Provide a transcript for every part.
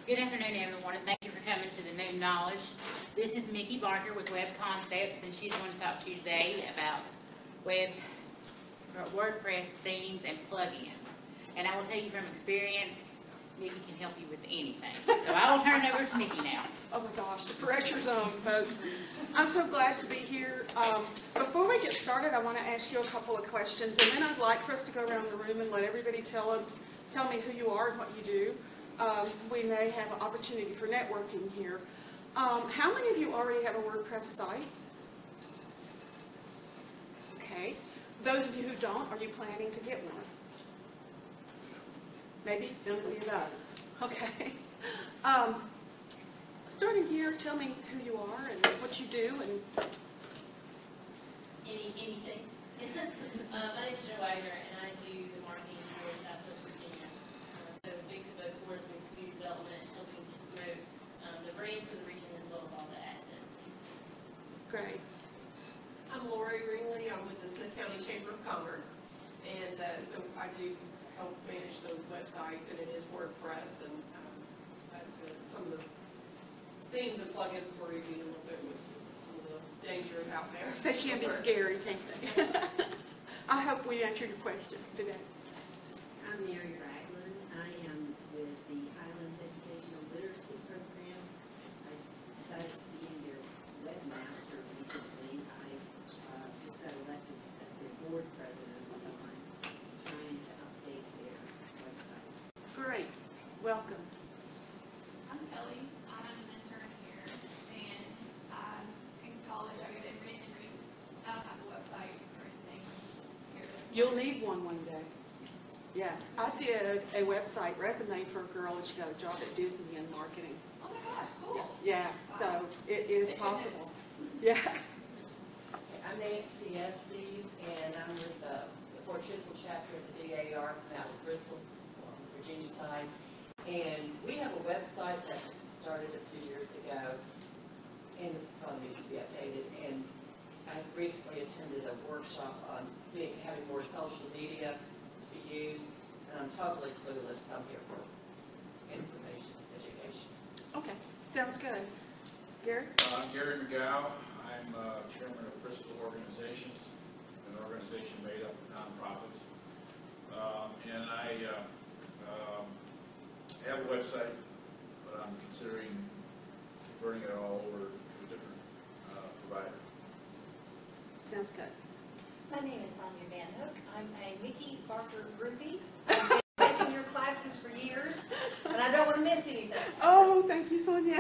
Good afternoon, everyone, and thank you for coming to the Noon Knowledge. This is Mickey Barker with Web Concepts, and she's going to talk to you today about WordPress themes and plugins. And I will tell you from experience, Mickey can help you with anything. So I will turn it over to Mickey now. Oh my gosh, the pressure's on, folks. I'm so glad to be here. Before we get started, I want to ask you a couple of questions, and then I'd like for us to go around the room and let everybody tell me who you are and what you do. We may have an opportunity for networking here. How many of you already have a WordPress site? Okay. Those of you who don't, are you planning to get one? Maybe none of the above. Okay. Starting here, tell me who you are and what you do. And anything. My name's Joe Wagner, and I do the marketing for Southwest Virginia. So basically, both towards the community development, helping to promote the brand for the region as well as all the assets these days. great. I'm Lori Ringley. I'm with the Smith County Chamber of Commerce, and so I do help manage the website, and it is WordPress, and that's some of the themes and plugins we're reviewing a little bit with some of the dangers out there. They can be scary, can't they? I hope we answered your questions today. I'm Mary Ragland. I am with the Highlands Educational Literacy Program. Besides being their webmaster recently, I just got elected as their board president, so I'm trying to update their website. Great. Welcome. I'm Kelly. I'm an intern here, and I'm in college. I get it written and read. I don't have a website or anything. I'm just here to You'll need one day. Yes, I did a website resume for a girl, and she got a job at Disney in marketing. Oh my gosh, cool. Yeah, so it is possible. Yeah. I'm Nancy Estes, and I'm with the Fort Chisholm chapter of the DAR, from out of Bristol, on the Virginia side. And we have a website that was started a few years ago, and it probably needs to be updated. And I recently attended a workshop on having more social media to use, and I'm totally clueless. I'm here for information, education. Okay, sounds good. Gary? I'm Gary McGow. I'm chairman of Bristol Organizations, an organization made up of nonprofits. And I have a website, but I'm considering converting it all over to a different provider. Sounds good. My name is Sonia Van Hook. I'm a Mickey Barker groupie. I've been taking your classes for years, and I don't want to miss anything. Oh, thank you, Sonia.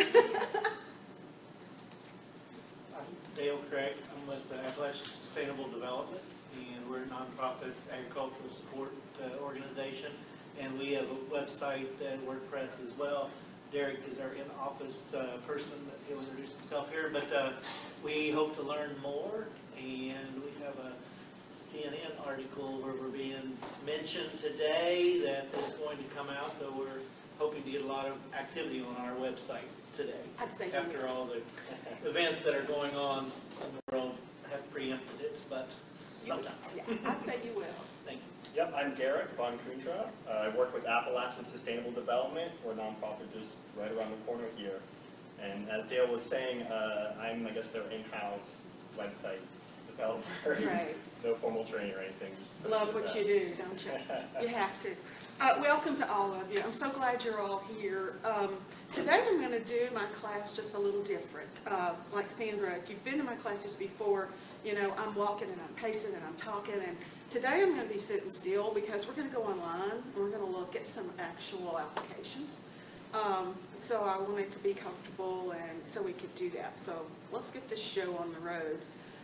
I'm Dale Craig. I'm with Appalachian Sustainable Development, and we're a nonprofit agricultural support organization. And we have a website and WordPress as well. Derek is our in-office person that he'll introduce himself here. But we hope to learn more, and we have a CNN article where we're being mentioned today that is going to come out. So we're hoping to get a lot of activity on our website today. I'd say After all the events that are going on in the world have preempted it, but sometimes. Yeah, I'd say you will. Thank you. Yep, I'm Derek Von Kuntra. I work with Appalachian Sustainable Development. We're a nonprofit just right around the corner here. And as Dale was saying, I'm, I guess, their in-house website developer. Right. No formal training or anything. Love what you do, don't you? You have to. Welcome to all of you. I'm so glad you're all here. Today I'm going to do my class just a little different. Like Sandra, if you've been to my classes before, you know, I'm walking and I'm pacing and I'm talking. And today I'm going to be sitting still because we're going to go online and we're going to look at some actual applications. So I wanted to be comfortable, and so we could do that. So let's get this show on the road.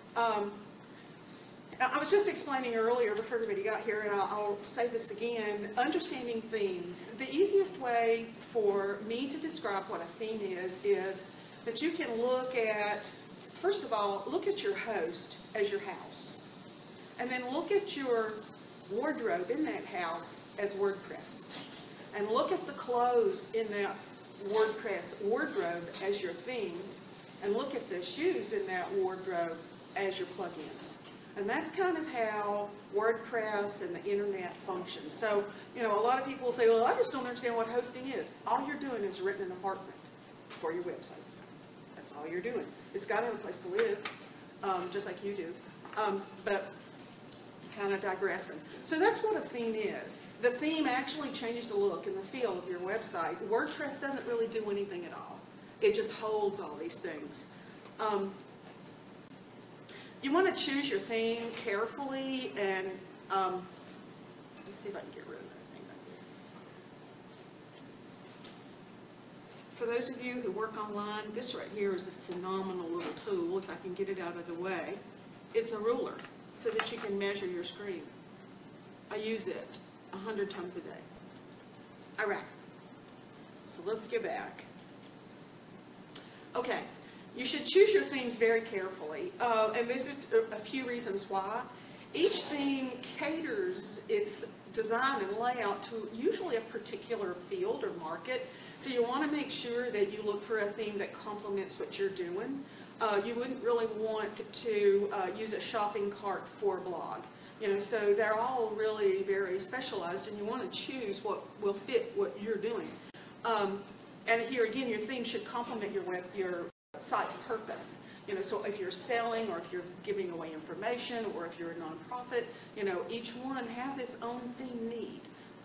I was just explaining earlier before everybody got here, and I'll say this again, understanding themes. The easiest way for me to describe what a theme is that you can look at, first of all, look at your host as your house. And then look at your wardrobe in that house as WordPress. And look at the clothes in that WordPress wardrobe as your themes. And look at the shoes in that wardrobe as your plugins. And that's kind of how WordPress and the internet functions. So, you know, a lot of people say, well, I just don't understand what hosting is. All you're doing is renting an apartment for your website. That's all you're doing. It's got to have a place to live, just like you do. But kind of digressing. So that's what a theme is. The theme actually changes the look and the feel of your website. WordPress doesn't really do anything at all. It just holds all these things. You want to choose your theme carefully, and let me see if I can get rid of that thing right there. For those of you who work online, this right here is a phenomenal little tool, if I can get it out of the way. It's a ruler, so that you can measure your screen. I use it 100 times a day. All right, so let's get back. Okay, you should choose your themes very carefully, and there's a few reasons why. Each theme caters its design and layout to usually a particular field or market, so you want to make sure that you look for a theme that complements what you're doing. You wouldn't really want to use a shopping cart for a blog. You know, so they're all really very specialized, and you want to choose what will fit what you're doing. And here again, your theme should complement your site purpose. You know, so if you're selling, or if you're giving away information, or if you're a nonprofit, you know, each one has its own theme need.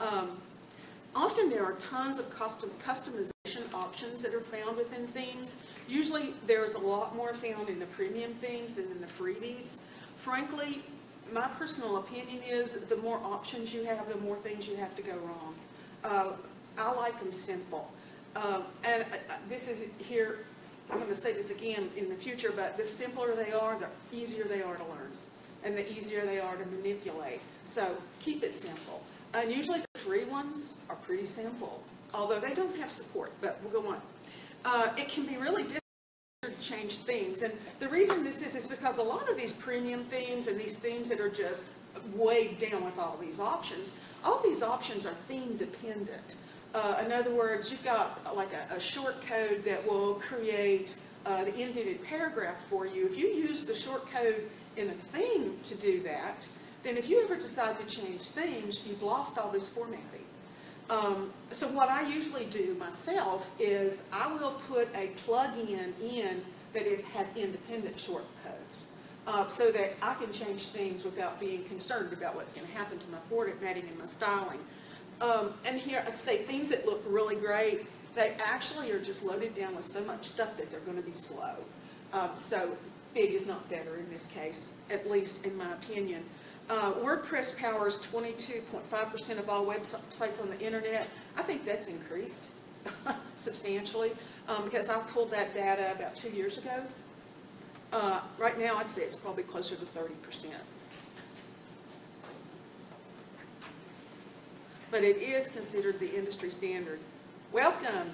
Often there are tons of customization options that are found within themes. Usually there's a lot more found in the premium themes than in the freebies. Frankly, my personal opinion is the more options you have, the more things you have to go wrong. I like them simple. And this is here, I'm going to say this again in the future, but the simpler they are, the easier they are to learn, and the easier they are to manipulate. So keep it simple. And usually the free ones are pretty simple, although they don't have support, but we'll go on. It can be really difficult to change themes, and the reason this is because a lot of these premium themes and these themes that are just weighed down with all these options are theme dependent. In other words, you've got like a short code that will create the indented paragraph for you. If you use the short code in a theme to do that, then if you ever decide to change themes, you've lost all this formatting. So what I usually do myself is I will put a plug-in in that has independent short codes, so that I can change things without being concerned about what's going to happen to my formatting and my styling. And here I say themes that look really great, they actually are just loaded down with so much stuff that they're going to be slow. So big is not better in this case, at least in my opinion. WordPress powers 22.5% of all websites on the internet. I think that's increased substantially, because I pulled that data about 2 years ago. Right now I'd say it's probably closer to 30%. But it is considered the industry standard. Welcome.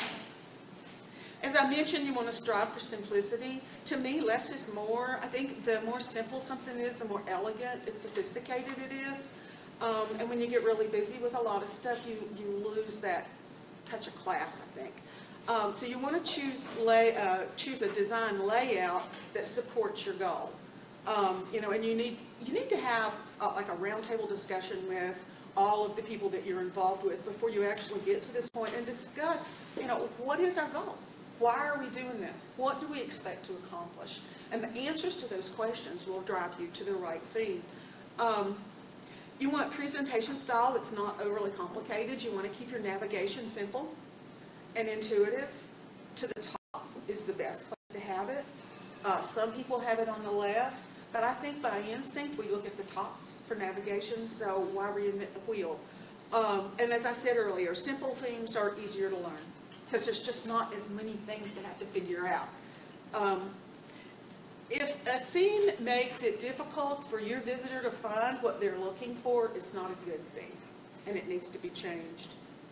As I mentioned, you want to strive for simplicity. To me, less is more. I think the more simple something is, the more elegant and sophisticated it is. And when you get really busy with a lot of stuff, you lose that touch of class, I think. So you want to choose a design layout that supports your goal. You know, and you need to have like a roundtable discussion with all of the people that you're involved with before you actually get to this point and discuss, you know, what is our goal? Why are we doing this? What do we expect to accomplish? And the answers to those questions will drive you to the right theme. You want presentation style that's not overly complicated. You want to keep your navigation simple and intuitive. To the top is the best place to have it. Some people have it on the left, but I think by instinct we look at the top for navigation, so why reinvent the wheel? And as I said earlier, simple themes are easier to learn because there's just not as many things to have to figure out. If a theme makes it difficult for your visitor to find what they're looking for, it's not a good thing, and it needs to be changed.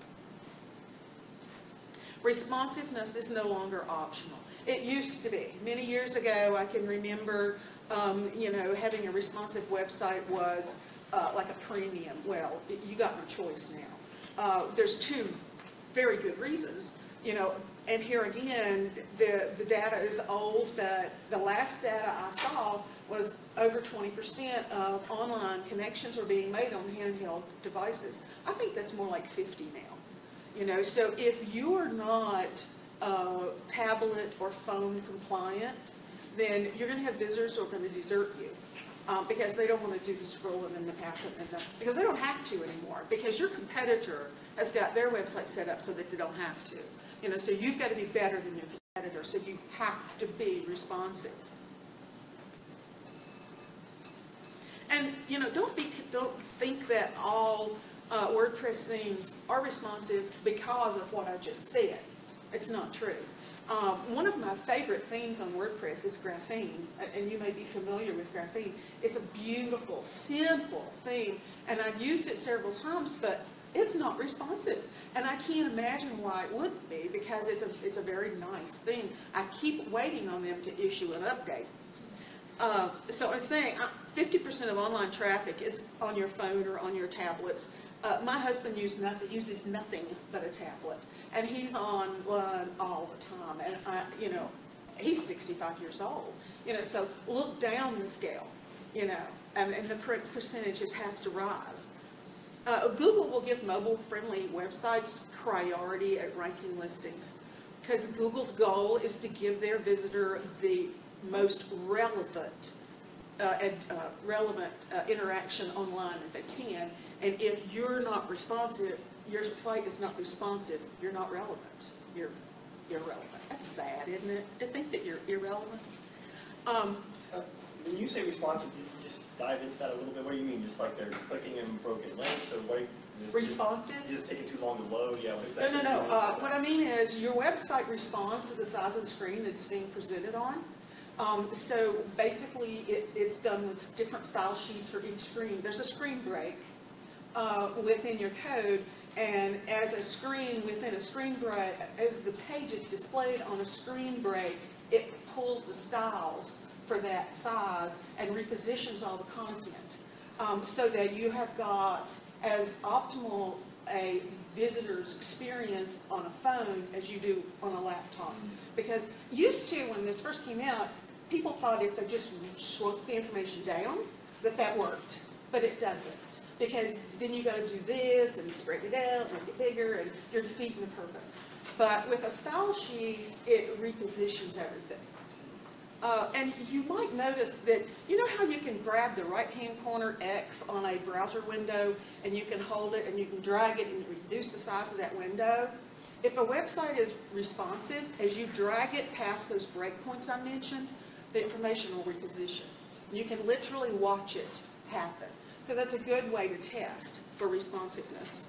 Responsiveness is no longer optional. It used to be. Many years ago, I can remember you know, having a responsive website was like a premium. Well, you got no choice now. There's two very good reasons. And here again, the data is old, but the last data I saw was over 20% of online connections were being made on handheld devices. I think that's more like 50 now. So if you are not tablet or phone compliant, then you're going to have visitors who are going to desert you because they don't want to do the scrolling and the passing because they don't have to anymore, because your competitor has got their website set up so that they don't have to. So you've got to be better than your competitor, so you have to be responsive. And don't think that all WordPress themes are responsive because of what I just said. It's not true. One of my favorite themes on WordPress is Graphene, and you may be familiar with Graphene. It's a beautiful, simple theme, and I've used it several times, but it's not responsive. And I can't imagine why it wouldn't be, because it's a very nice theme. I keep waiting on them to issue an update. So I was saying, 50% of online traffic is on your phone or on your tablets. My husband uses nothing but a tablet, and he's online all the time. And he's 65 years old. So look down the scale. And the percentages has to rise. Google will give mobile-friendly websites priority at ranking listings, because Google's goal is to give their visitor the most relevant interaction online if they can. And if you're not responsive, your site is not responsive, you're not relevant. You're irrelevant. That's sad, isn't it? To think that you're irrelevant. When you say responsive, can you just dive into that a little bit? What do you mean? Just like they're clicking in broken links, or what? Responsive? Just taking too long to load? Yeah, what exactly? No. What I mean is your website responds to the size of the screen that it's being presented on. So basically, it's done with different style sheets for each screen. There's a screen break within your code, and as a screen within a screen break, as the page is displayed on a screen break, it pulls the styles for that size and repositions all the content so that you have got as optimal a visitor's experience on a phone as you do on a laptop. Because used to, when this first came out, people thought if they just shrunk the information down, that worked. But it doesn't. Because then you got to do this and spread it out, make it bigger, and you're defeating the purpose. But with a style sheet, it repositions everything. And you might notice that, you know how you can grab the right-hand corner X on a browser window, and you can hold it and you can drag it and reduce the size of that window? If a website is responsive, as you drag it past those breakpoints I mentioned, the information will reposition. You can literally watch it happen. So that's a good way to test for responsiveness.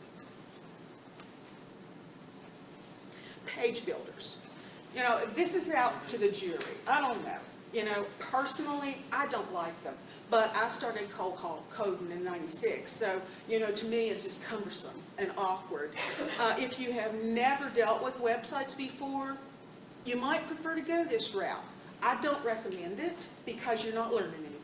Page builders. This is out to the jury. I don't know. Personally, I don't like them. But I started cold coding in '96. So, to me, it's just cumbersome and awkward. If you have never dealt with websites before, you might prefer to go this route. I don't recommend it because you're not learning anything.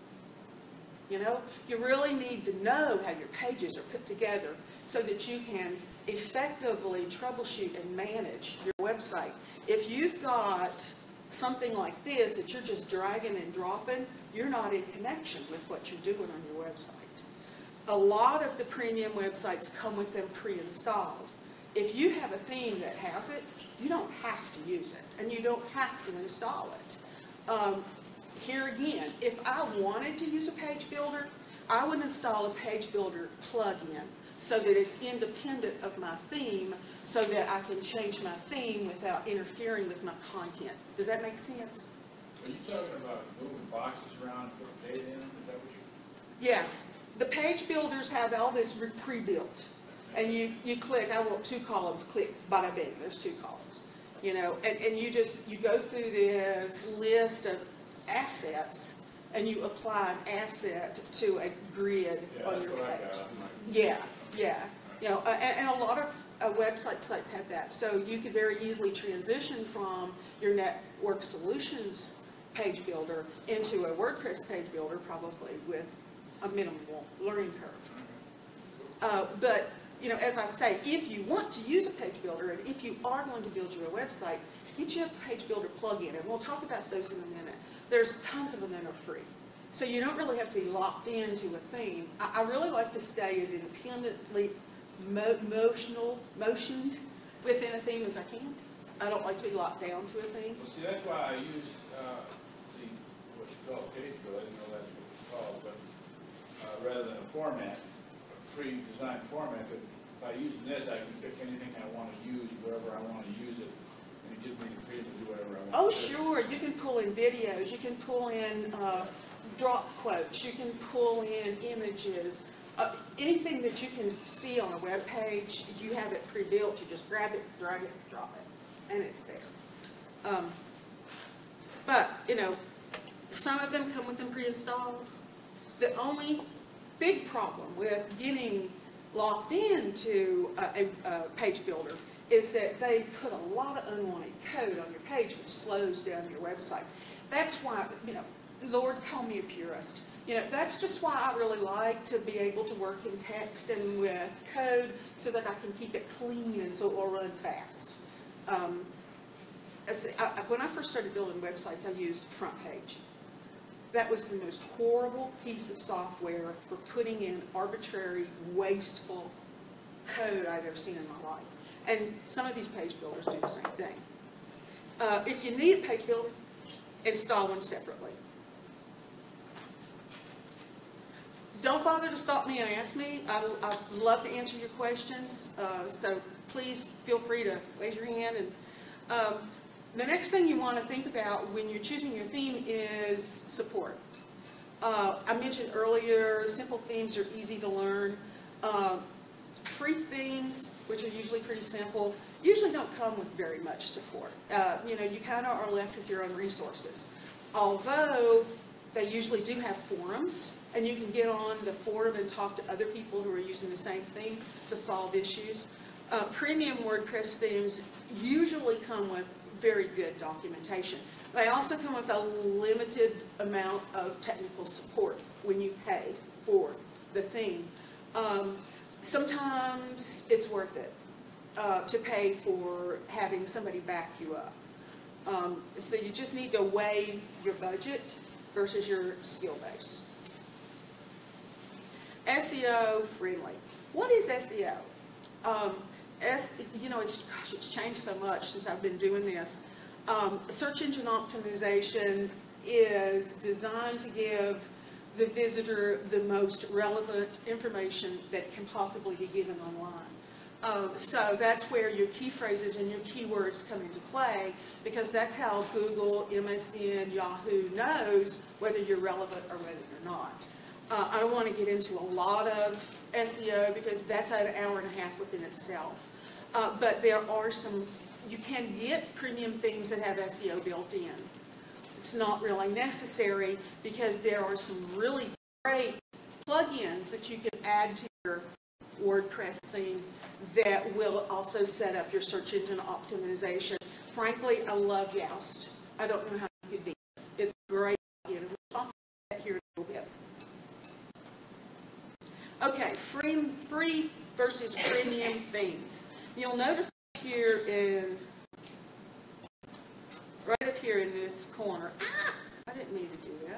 You really need to know how your pages are put together so that you can effectively troubleshoot and manage your website. If you've got something like this that you're just dragging and dropping, you're not in connection with what you're doing on your website. A lot of the premium websites come with them pre-installed. If you have a theme that has it, you don't have to use it, and you don't have to install it. Here again, if I wanted to use a page builder, I would install a page builder plugin so that it's independent of my theme, so that I can change my theme without interfering with my content. Does that make sense? Are you talking about moving boxes around to put data in? Is that what you're? Yes. The page builders have all this pre-built. And you click, I want 2 columns, click, bada bing, there's 2 columns. And you go through this list of assets, and you apply an asset to a grid on your page. Yeah. And a lot of website sites have that. So you could very easily transition from your Network Solutions page builder into a WordPress page builder, probably with a minimal learning curve. But you know, as I say, if you want to use a page builder, and if you are going to build you a website, get you a page builder plugin, and we'll talk about those in a minute. There's tons of them that are free. So you don't really have to be locked into a theme. I really like to stay as independently motioned within a theme as I can. I don't like to be locked down to a theme. Well, see, that's why I use what you call a page builder. I didn't know that's what it's called, but rather than a format, a pre-designed format, because by using this, I can pick anything I want to use, wherever I want to use it, and it gives me the freedom to do whatever I want. Oh, sure. You can pull in videos. You can pull in drop quotes. You can pull in images. Anything that you can see on a web page, you have it pre-built. You just grab it, drag it, drop it, and it's there. But, you know, some of them come with them pre-installed. The only big problem with getting locked into a page builder is that they put a lot of unwanted code on your page, which slows down your website. That's why, you know, Lord, call me a purist. You know, that's just why I really like to be able to work in text and with code so that I can keep it clean and so it will run fast. When I first started building websites, I used FrontPage. That was the most horrible piece of software for putting in arbitrary, wasteful code I've ever seen in my life. And some of these page builders do the same thing. If you need a page builder, install one separately. Don't bother to stop me and ask me. I'd love to answer your questions. So please feel free to raise your hand. And the next thing you want to think about when you're choosing your theme is support. I mentioned earlier, simple themes are easy to learn. Free themes, which are usually pretty simple, usually don't come with very much support. You know, you kind of are left with your own resources. Although they usually do have forums, and you can get on the forum and talk to other people who are using the same theme to solve issues. Premium WordPress themes usually come with very good documentation. They also come with a limited amount of technical support when you pay for the theme. Sometimes it's worth it to pay for having somebody back you up. So you just need to weigh your budget versus your skill base. SEO friendly. What is SEO? You know, it's changed so much since I've been doing this. Search engine optimization is designed to give the visitor the most relevant information that can possibly be given online. So that's where your key phrases and your keywords come into play, because that's how Google, MSN, Yahoo knows whether you're relevant or whether you're not. I don't want to get into a lot of SEO because that's an hour and a half within itself. But there are some, you can get premium themes that have SEO built in. It's not really necessary because there are some really great plugins that you can add to your WordPress theme that will also set up your search engine optimization. Frankly, I love Yoast. I don't know how you could beat it. It's a great plugin. We'll talk about that here in a little bit. Okay, free versus premium themes. You'll notice here right up here in this corner. I didn't mean to do that.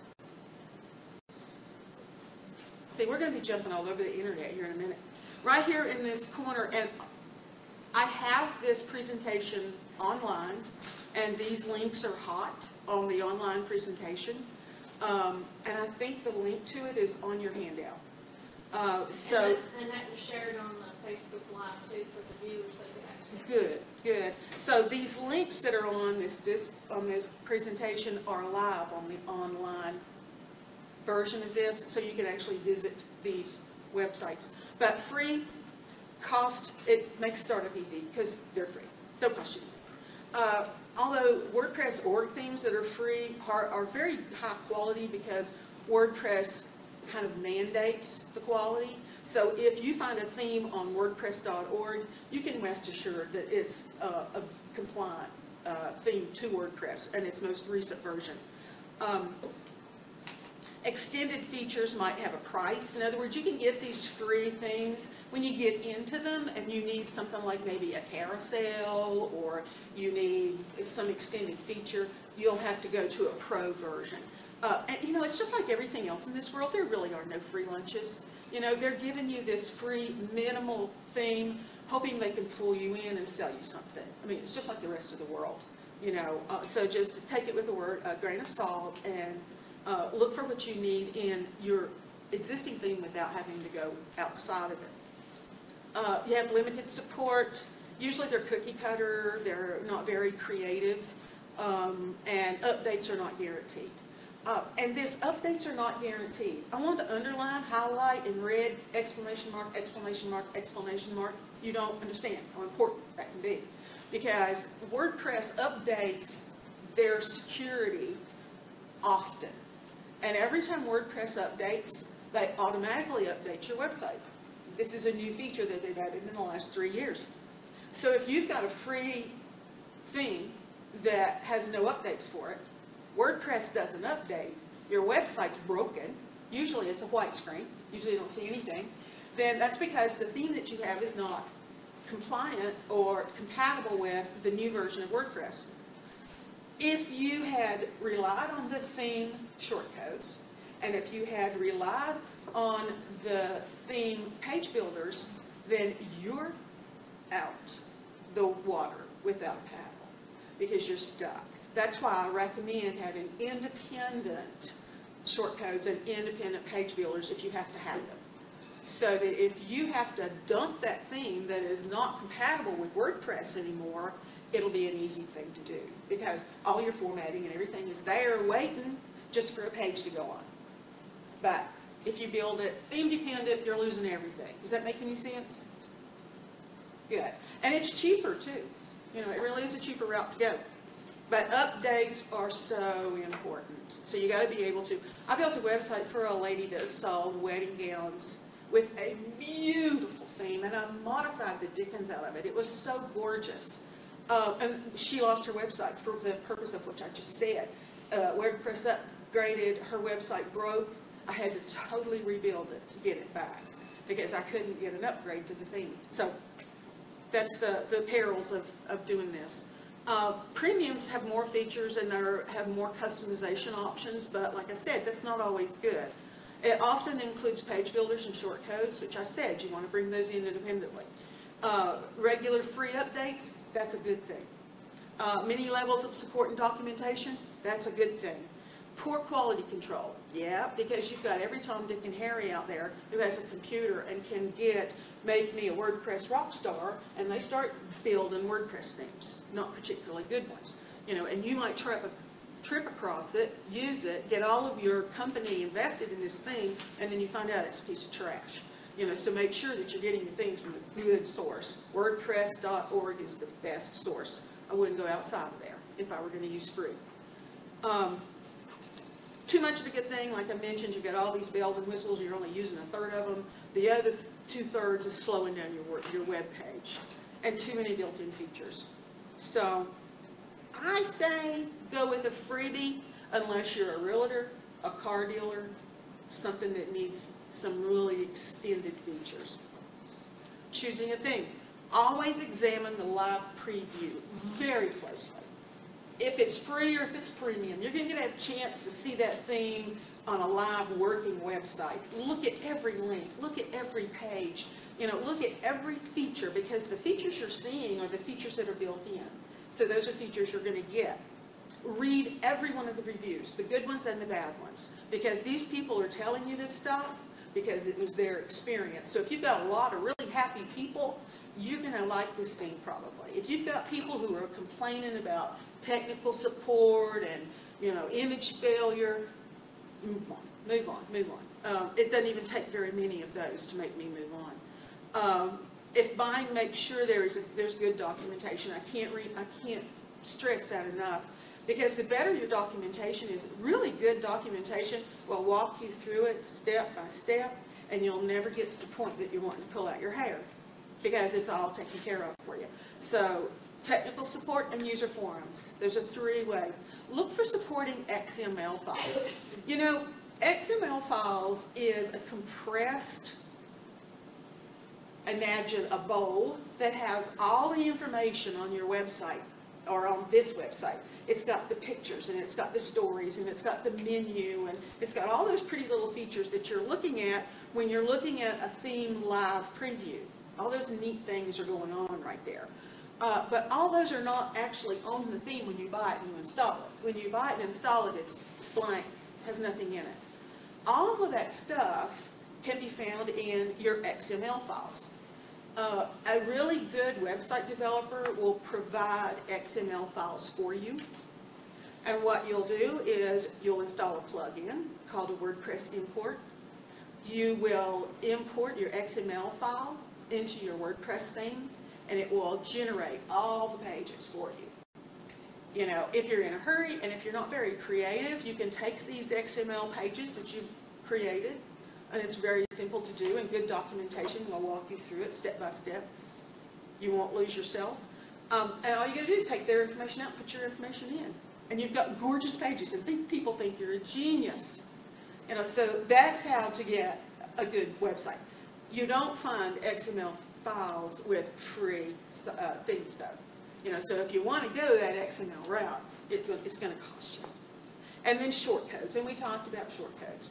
See, we're going to be jumping all over the internet here in a minute. Right here in this corner, and I have this presentation online, and these links are hot on the online presentation. And I think the link to it is on your handout. And that was shared on the Facebook Live too for the viewers that could access. Good, good. So these links that are on this presentation are live on the online version of this, so you can actually visit these websites. But free, cost, it makes startup easy because they're free. No cost you. Although WordPress org themes that are free are very high quality because WordPress kind of mandates the quality. So if you find a theme on WordPress.org, you can rest assured that it's a compliant theme to WordPress and its most recent version. Extended features might have a price. In other words, you can get these free things. When you get into them and you need something like maybe a carousel or you need some extended feature, you'll have to go to a pro version. And you know, it's just like everything else in this world. There really are no free lunches. You know, they're giving you this free minimal thing, hoping they can pull you in and sell you something. I mean, it's just like the rest of the world. You know, so just take it with a grain of salt and look for what you need in your existing theme without having to go outside of it. You have limited support. Usually they're cookie cutter, they're not very creative, and updates are not guaranteed. And this updates are not guaranteed. I want to underline, highlight in red, exclamation mark, exclamation mark, exclamation mark. You don't understand how important that can be. Because WordPress updates their security often. And every time WordPress updates, they automatically update your website. This is a new feature that they've added in the last 3 years. So if you've got a free theme that has no updates for it, WordPress doesn't update, your website's broken, usually it's a white screen, usually you don't see anything, then that's because the theme that you have is not compliant or compatible with the new version of WordPress. If you had relied on the theme shortcodes, and if you had relied on the theme page builders, then you're out the water without a paddle because you're stuck. That's why I recommend having independent shortcodes and independent page builders if you have to have them. So that if you have to dump that theme that is not compatible with WordPress anymore, it'll be an easy thing to do because all your formatting and everything is there waiting just for a page to go on. But if you build it theme dependent, you're losing everything. Does that make any sense? Good. And it's cheaper too. You know, it really is a cheaper route to go. But updates are so important. So you got to be able to. I built a website for a lady that sold wedding gowns with a beautiful theme, and I modified the dickens out of it. It was so gorgeous. And she lost her website for the purpose of what I just said. WordPress upgraded, her website broke. I had to totally rebuild it to get it back because I couldn't get an upgrade to the theme. So that's the perils of doing this. Premiums have more features and they have more customization options, but like I said, that's not always good. It often includes page builders and shortcodes, which I said you want to bring those in independently. Regular free updates, that's a good thing. Many levels of support and documentation, that's a good thing. Poor quality control, yeah, because you've got every Tom, Dick, and Harry out there who has a computer and can make me a WordPress rock star, and they start building WordPress themes, not particularly good ones. You know, and you might trip across it, use it, get all of your company invested in this thing, and then you find out it's a piece of trash. You know, so make sure that you're getting your things from a good source. WordPress.org is the best source. I wouldn't go outside of there if I were going to use free. Too much of a good thing, like I mentioned, you got all these bells and whistles, you're only using a third of them. The other 2/3 is slowing down your web page. And too many built-in features. So I say go with a freebie unless you're a realtor, a car dealer, something that needs some really extended features. Choosing a theme. Always examine the live preview very closely. If it's free or if it's premium, you're going to have a chance to see that theme on a live working website. Look at every link. Look at every page. You know, look at every feature because the features you're seeing are the features that are built in. So those are features you're going to get. Read every one of the reviews, the good ones and the bad ones, because these people are telling you this stuff because it was their experience. So if you've got a lot of really happy people, you're going to like this thing probably. If you've got people who are complaining about technical support and, you know, image failure, move on, move on, move on. It doesn't even take very many of those to make me move on. If buying, make sure there's good documentation. I can't stress that enough because the better your documentation is, really good documentation will walk you through it step by step, and you'll never get to the point that you're wanting to pull out your hair because it's all taken care of for you. So technical support and user forums. Those are 3 ways. Look for supporting XML files. You know, XML files is a compressed, imagine a bowl that has all the information on your website or on this website. It's got the pictures and it's got the stories and it's got the menu and it's got all those pretty little features that you're looking at when you're looking at a theme live preview. All those neat things are going on right there. But all those are not actually on the theme when you buy it and you install it. When you buy it and install it, it's blank, has nothing in it. All of that stuff can be found in your XML files. A really good website developer will provide XML files for you. And what you'll do is you'll install a plugin called a WordPress import. You will import your XML file into your WordPress theme, and it will generate all the pages for you. You know, if you're in a hurry and if you're not very creative, you can take these XML pages that you've created, and it's very simple to do, and good documentation will walk you through it step by step. You won't lose yourself. And all you gotta do is take their information out, put your information in. And you've got gorgeous pages, and people think you're a genius. You know, so that's how to get a good website. You don't find XML files with free things though. You know, so if you want to go that XML route, it's going to cost you. And then shortcodes, and we talked about shortcodes.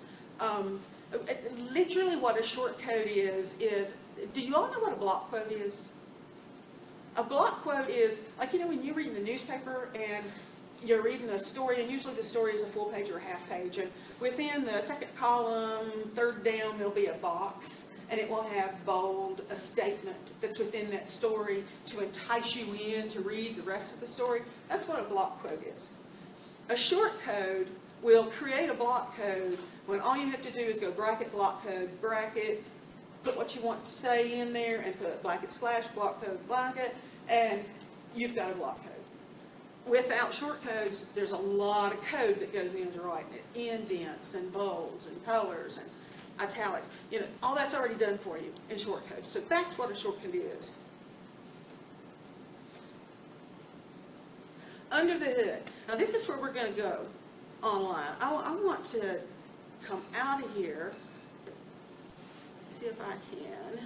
Literally what a shortcode is, do you all know what a block quote is? A block quote is, like, you know, when you read the newspaper and you're reading a story, and usually the story is a full page or a half page, and within the second column, third down, there'll be a box, and it will have bold a statement that's within that story to entice you in to read the rest of the story. That's what a block quote is. A short code will create a block code when all you have to do is go bracket, block code, bracket, put what you want to say in there, and put bracket slash block code, bracket, and you've got a block code. Without short codes, there's a lot of code that goes into writing it. Indents and bolds and colors and italics. You know, all that's already done for you in short code. So that's what a short code is. Under the hood. Now this is where we're going to go online. I want to come out of here. See if I can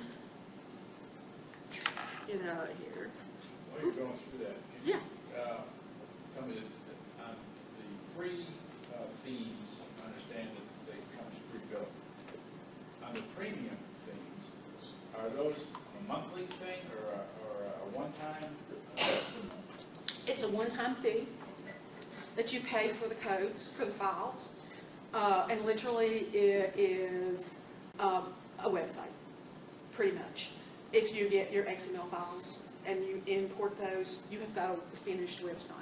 get out of here. While you're going through that, can you tell me that on the free themes, I understand that they come pre-built. On the premium themes, are those a monthly thing or a one-time? It's a one-time fee that you pay for the codes, for the files, and literally it is a website, pretty much. If you get your XML files and you import those, you have got a finished website.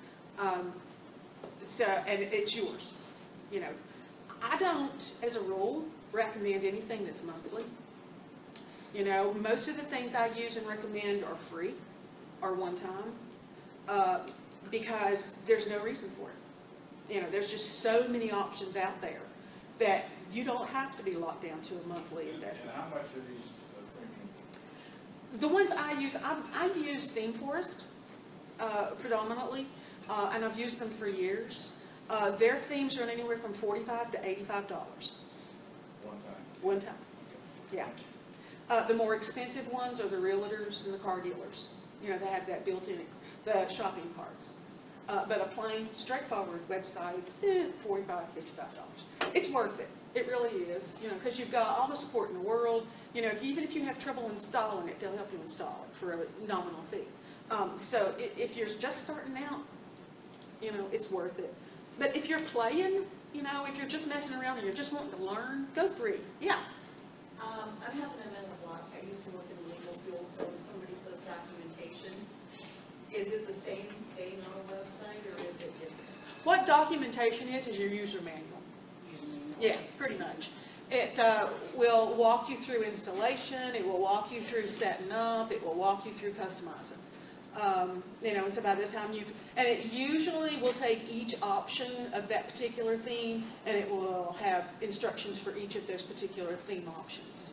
And it's yours. You know, I don't, as a rule, recommend anything that's monthly. You know, most of the things I use and recommend are free or one time because there's no reason for it. You know, there's just so many options out there that you don't have to be locked down to a monthly investment. And how much are these premium? The ones I use ThemeForest predominantly, and I've used them for years. Their themes run anywhere from $45 to $85. One time? One time, yeah. The more expensive ones are the realtors and the car dealers. You know, they have that built-in, the shopping carts. But a plain, straightforward website, $45, $55. It's worth it. It really is, you know, because you've got all the support in the world. You know, even if you have trouble installing it, they'll help you install it for a nominal fee. So if you're just starting out, you know, it's worth it. But if you're playing, you know, if you're just messing around and you're just wanting to learn, go free. Yeah. I'm having a mental block. I used to work in the legal field, so when somebody says documentation, is it the same thing on a website or is it different? What documentation is your user manual. Yeah, pretty much. It will walk you through installation, it will walk you through setting up, it will walk you through customizing. You know, and so by the time and it usually will take each option of that particular theme and it will have instructions for each of those particular theme options.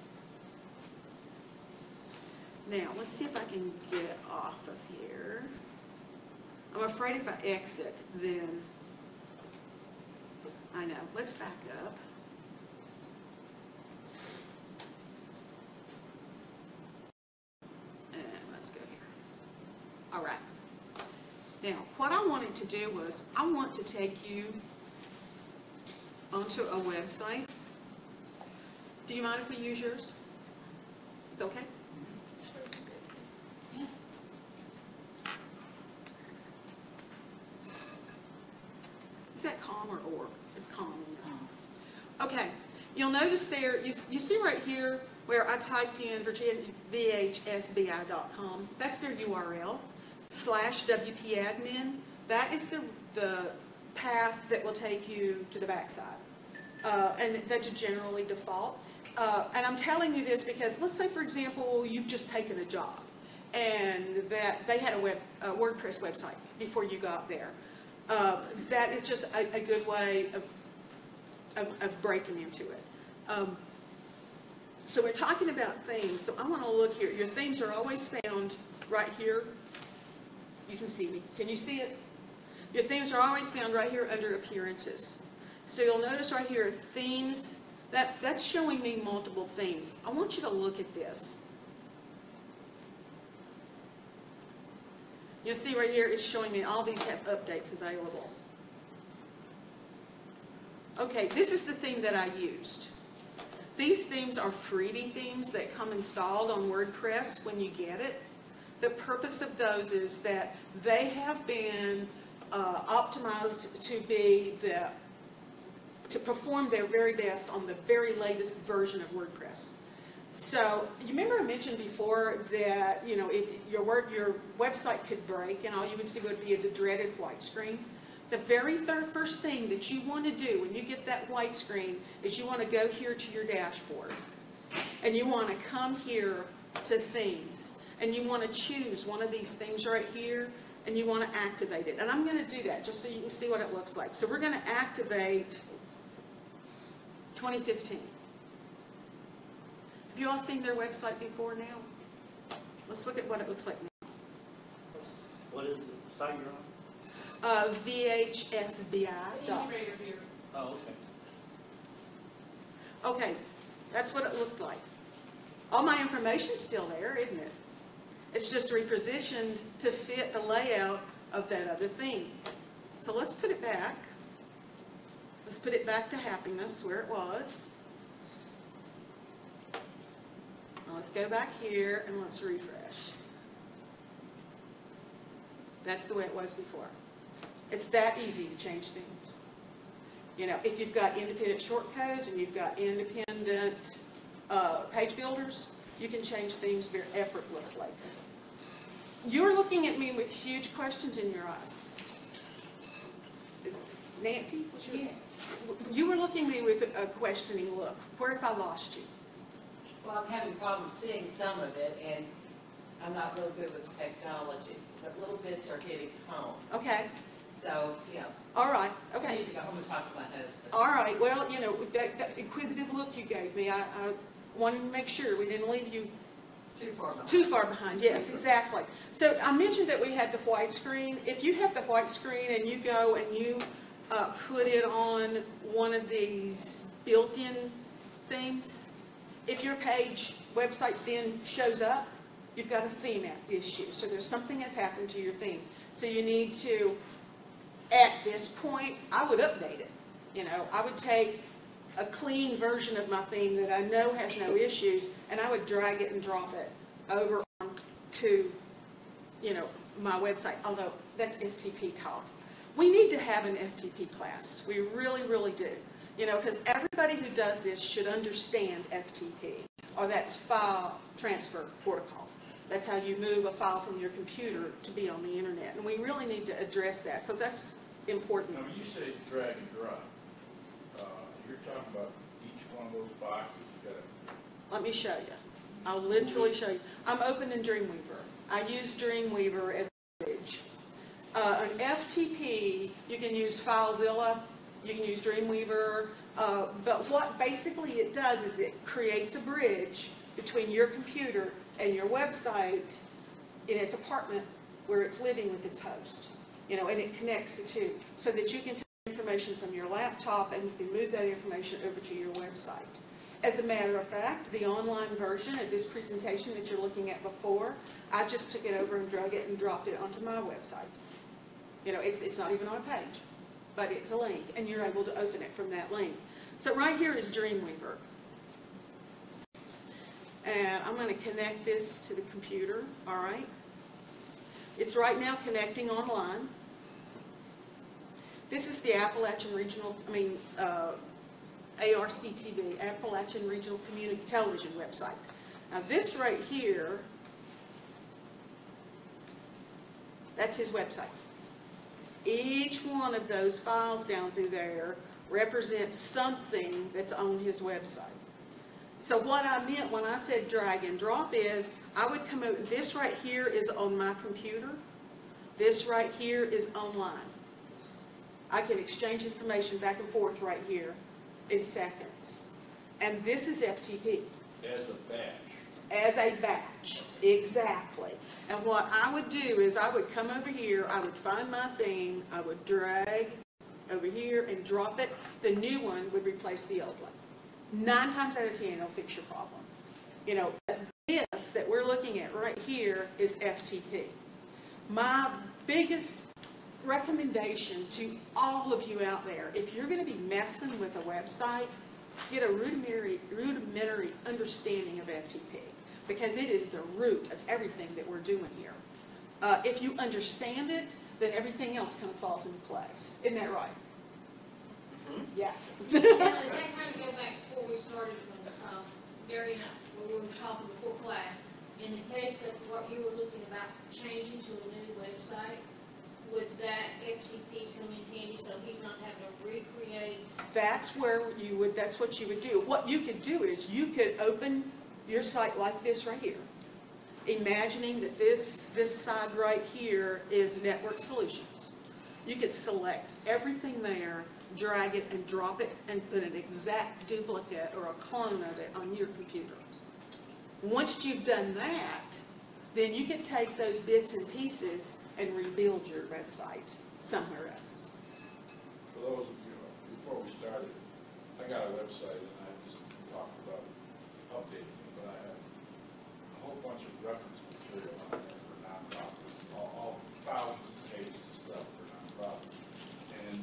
Now, let's see if I can get off of here. I'm afraid if I exit, then I know, let's back up. And let's go here. All right. Now, what I wanted to do was, I want to take you onto a website. Do you mind if we use yours? It's okay? Is that com or org? It's com. Okay, you'll notice there, you see right here where I typed in VHSBI.com, that's their URL, /WPadmin. That is the path that will take you to the backside. And that's generally default. And I'm telling you this because let's say, for example, you've just taken a job and that they had a WordPress website before you got there. That is just a good way of breaking into it. So we're talking about themes. So I want to look here. Your themes are always found right here. You can see me. Can you see it? Your themes are always found right here under appearances. So you'll notice right here, themes, that's showing me multiple themes. I want you to look at this. You'll see right here, it's showing me all these have updates available. Okay, this is the theme that I used. These themes are freebie themes that come installed on WordPress when you get it. The purpose of those is that they have been optimized to perform their very best on the very latest version of WordPress. So you remember I mentioned before that, you know, if your website could break and all you would see would be the dreaded white screen. The very first thing that you want to do when you get that white screen is you want to go here to your dashboard and you want to come here to themes and you want to choose one of these things right here and you want to activate it. And I'm going to do that just so you can see what it looks like. So we're going to activate 2015. Have you all seen their website before now? Let's look at what it looks like now. What is the site you're on? VHSBI. Oh, okay. Okay, that's what it looked like. All my information's still there, isn't it? It's just repositioned to fit the layout of that other theme. So let's put it back. Let's put it back to happiness where it was. Now let's go back here and let's refresh. That's the way it was before. It's that easy to change themes. You know, if you've got independent shortcodes and you've got independent page builders, you can change themes very effortlessly. You're looking at me with huge questions in your eyes. Nancy? Yes. You were looking at me with a questioning look. Where have I lost you? Well, I'm having problems seeing some of it, and I'm not real good with technology, but little bits are hitting home. Okay. So, you know. All right. Okay. I need to go home and talk to my husband. All right. Well, you know, that inquisitive look you gave me, I wanted to make sure we didn't leave you too far behind. Yes, exactly. So I mentioned that we had the white screen. If you have the white screen and you go and you put it on one of these built-in things, if your website then shows up, you've got a theme issue. So there's something has happened to your theme. So you need to, at this point, I would update it. You know, I would take a clean version of my theme that I know has no issues, and I would drag it and drop it over to, you know, my website, although that's FTP talk. We need to have an FTP class. We really, really do. You know, because everybody who does this should understand FTP, or that's file transfer protocol. That's how you move a file from your computer to be on the internet. And we really need to address that, because that's important. Now, when you say drag and drop, you're talking about each one of those boxes, you gotta... Let me show you. I'll literally show you. I'm open in Dreamweaver. I use Dreamweaver as a bridge. An FTP, you can use FileZilla, you can use Dreamweaver, but what basically it does is it creates a bridge between your computer and your website in its apartment where it's living with its host. You know, and it connects the two so that you can information from your laptop and you can move that information over to your website. As a matter of fact, the online version of this presentation that you're looking at before, I just took it over and drug it and dropped it onto my website. You know, it's not even on a page, but it's a link, and you're able to open it from that link. So right here is Dreamweaver. And I'm going to connect this to the computer, all right? It's right now connecting online. This is the Appalachian Regional, ARCTV, Appalachian Regional Community Television website. Now this right here, that's his website. Each one of those files down through there represents something that's on his website. So what I meant when I said drag and drop is, I would come over, this right here is on my computer, this right here is online. I can exchange information back and forth right here in seconds. And this is FTP. As a batch. As a batch, exactly. And what I would do is I would come over here, I would find my theme, I would drag over here and drop it. The new one would replace the old one. 9 times out of 10, it'll fix your problem. You know, this that we're looking at right here is FTP. My biggest recommendation to all of you out there, if you're going to be messing with a website, get a rudimentary understanding of FTP, because it is the root of everything that we're doing here. If you understand it, then everything else kind of falls into place. Isn't that right? Yes. Now, does that kind of go back before we started when Gary and I, when we were talking before class, in the case of what you were looking about changing to a new website, would that FTP come in handy so he's not having to recreate? That's where you would, that's what you would do. What you could do is you could open your site like this right here, imagining that this side right here is Network Solutions. You could select everything there, drag it and drop it, and put an exact duplicate or a clone of it on your computer. Once you've done that, then you can take those bits and pieces and rebuild your website somewhere else. For those of you, before we started, I got a website and I just talked about updating it, but I have a whole bunch of reference material on there for nonprofits, all thousands of pages of stuff for nonprofits. And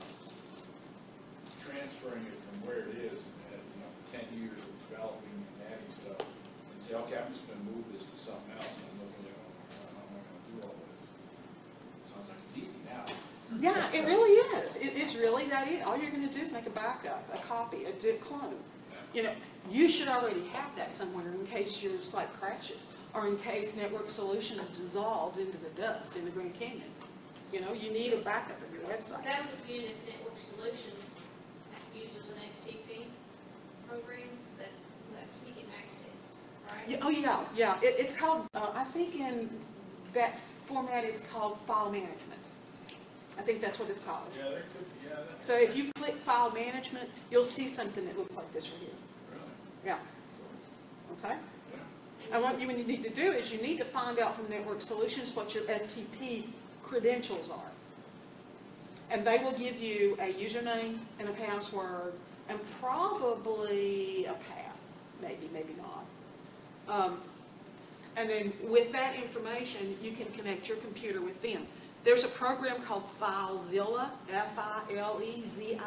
transferring it from where it is, and 10 years of developing and adding stuff, and say, okay, I'm just going to move this to something else, and I'm looking at, how am I going to do all this? Sounds like it's easy now. Yeah, it really is. It's really that easy. All you're going to do is make a backup, a copy, a clone. You know, you should already have that somewhere in case your site crashes, or in case Network Solutions dissolves into the dust in the Grand Canyon. You know, you need a backup of your website. That would be if Network Solutions uses an FTP program that we can access, right? Yeah, oh, yeah. It's called, I think in that format, it's called file management. I think that's what it's called. Yeah, there could be, yeah. So if you click file management, you'll see something that looks like this right here. Really? Yeah. Okay? Yeah. And what you need to do is you need to find out from Network Solutions what your FTP credentials are. And they will give you a username and a password and probably a path, maybe not. And then with that information, you can connect your computer with them. There's a program called FileZilla, Filezilla,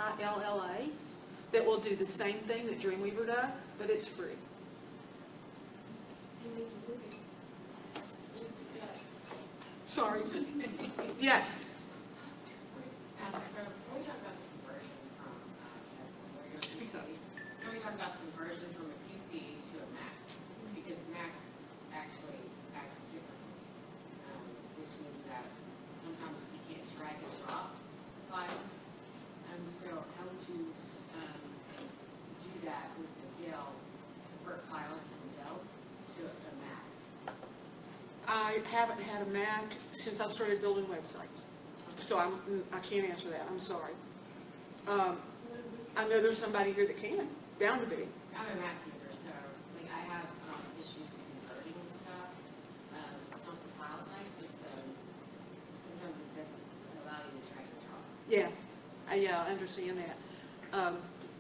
that will do the same thing that Dreamweaver does, but it's free. Sorry. Yes. So when we talk about the conversion from when we talk about the conversion from a PC to a Mac, because Mac actually acts differently, which means that sometimes you can't drag and drop files. And so how to do that with the Dell, convert files from Dell to a Mac? I haven't had a Mac since I started building websites. So I can't answer that. I'm sorry. I know there's somebody here that can. Bound to be. I'm a Mac user, so like I have issues converting stuff. It's not the file type. It's sometimes it doesn't allow you to drag and drop. Yeah. Yeah, I understand that.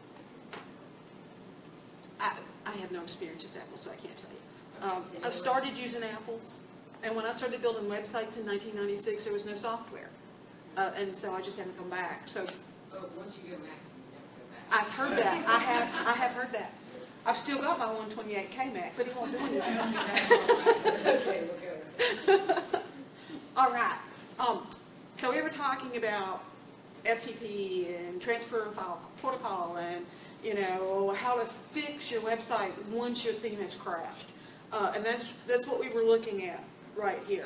I have no experience with Apple, so I can't tell you. I've started using Apples, and when I started building websites in 1996, there was no software. And so I just haven't come back, so. Oh, once you go Mac, you never go back. I've heard that, I have heard that. I've still got my 128K Mac, but it won't do anything. Okay, we'll go. All right, so we were talking about FTP and transfer file protocol and, you know, how to fix your website once your theme has crashed. And that's what we were looking at right here.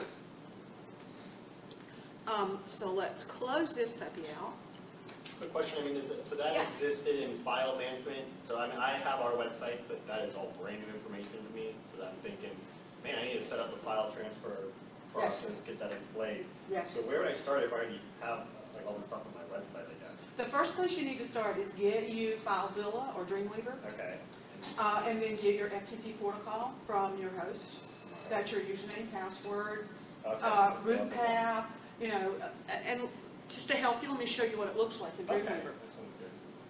So let's close this puppy out. Quick question, I mean, so that Yeah. existed in file management, so I mean, I have our website, but that is all brand new information to me, so that I'm thinking, man, I need to set up the file transfer process, get that in place. Yes. So where would I start if I already have, like, all this stuff on my website, I guess? The first place you need to start is get you FileZilla or Dreamweaver, Okay. and then get your FTP protocol from your host. That's your username, password, root path, you know, and just to help you, let me show you what it looks like in Okay, Dreamweaver. that sounds good.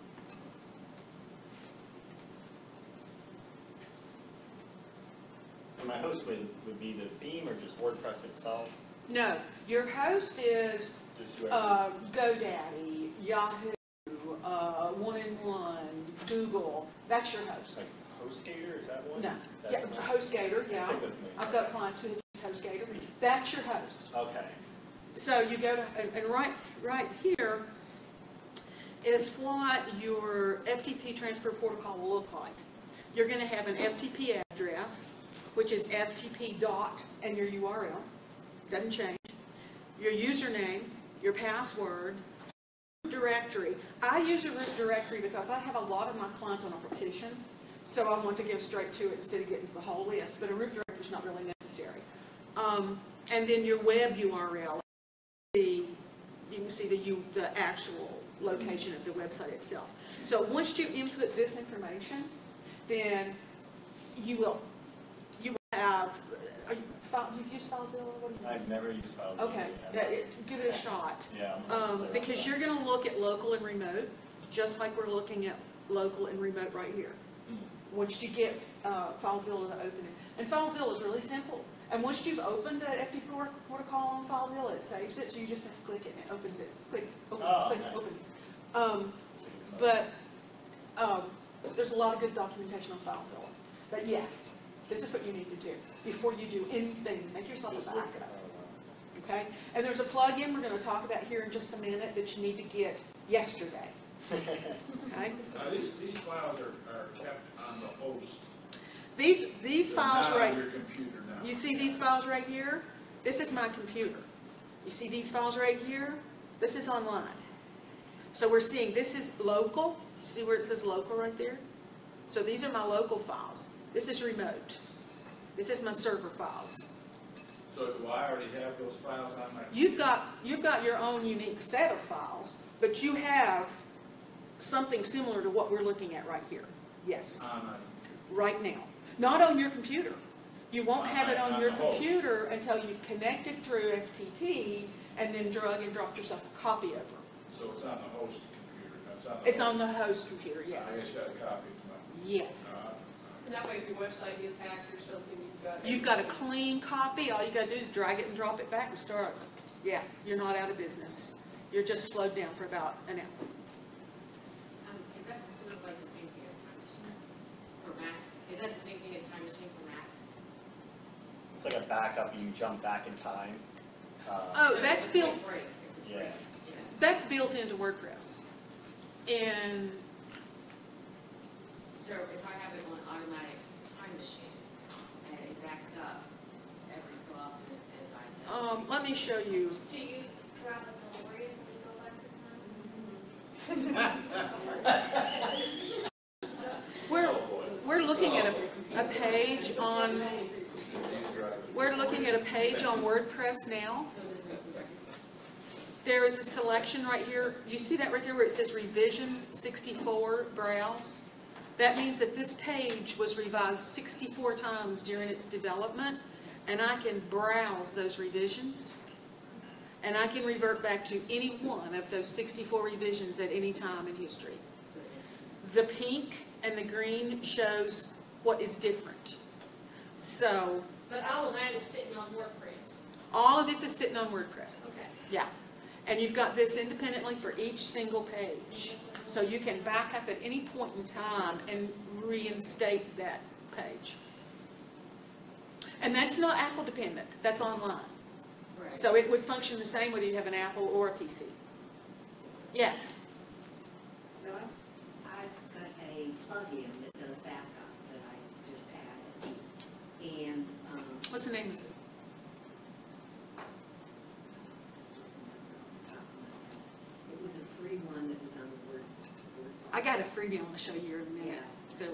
And my host would be the theme or just WordPress itself? No, your host is Just whoever. GoDaddy, Yahoo, 1-in-1, Google. That's your host. Like HostGator, is that one? No, That's yeah, the one? HostGator, yeah. I think that's me. I've got clients who use HostGator. That's your host. Okay. So you go to, and right here is what your FTP transfer protocol will look like. You're going to have an FTP address, which is FTP dot and your URL. Doesn't change. Your username, your password, directory. I use a root directory because I have a lot of my clients on a partition, so I want to go straight to it instead of getting to the whole list, but a root directory is not really necessary. And then your web URL. You can see the actual location of the website itself. So once you input this information, then you will have, you've used FileZilla? What do you I've never used FileZilla. Okay, give it a shot. Yeah. Because you're going to look at local and remote, just like we're looking at local and remote right here. Once you get FileZilla to open it. And FileZilla is really simple. And once you've opened that FTP protocol on FileZilla, it saves it, so you just have to click it and it opens it. Click, open, click, open. But there's a lot of good documentation on FileZilla. But yes, this is what you need to do before you do anything. Make yourself a backup. Okay? And there's a plugin we're going to talk about here in just a minute that you need to get yesterday. Okay? These files are kept on the host. These files They're not right, on your computer now. you see these files right here? This is my computer. You see these files right here? This is online. So we're seeing this is local. See where it says local right there? So these are my local files. This is remote. This is my server files. So do I already have those files on my? You've got your own unique set of files, but you have something similar to what we're looking at right here. Yes, On my right now. Not on your computer. You won't have it on On your the host. computer until you've connected through FTP and then drug and dropped yourself a copy over. So it's on the host computer. It's on the host computer, I yes. just got a copy of mine. Yes. And that way if your website is hacked or something, You've got a clean copy. All you got to do is drag it and drop it back and start. Yeah, you're not out of business. You're just slowed down for about an hour. Is that sort of like the same thing as Time Machine for Mac? Is that the same thing as Time Machine for Mac? It's like a backup, you can jump back in time. Oh, that's built. It's a break. It's a Yeah. break. That's built into WordPress. And So if I have it on automatic Time Machine and it backs up every so often as I. let me show you. Do you travel to Lori and we go back to We're looking at a page on WordPress now. There is a selection right here. You see that right there where it says revisions 64 browse? That means that this page was revised 64 times during its development, and I can browse those revisions. And I can revert back to any one of those 64 revisions at any time in history. The pink and the green shows what is different. So But all of that is sitting on WordPress. all of this is sitting on WordPress. Okay. Yeah. And you've got this independently for each single page. So you can back up at any point in time and reinstate that page. And that's not Apple dependent, that's online. So it would function the same whether you have an Apple or a PC. Yes? So I've got a plugin that does backup that I just added. And, What's the name of it? it was a free one that was on the Word. I got a freebie I want to show you in a minute. So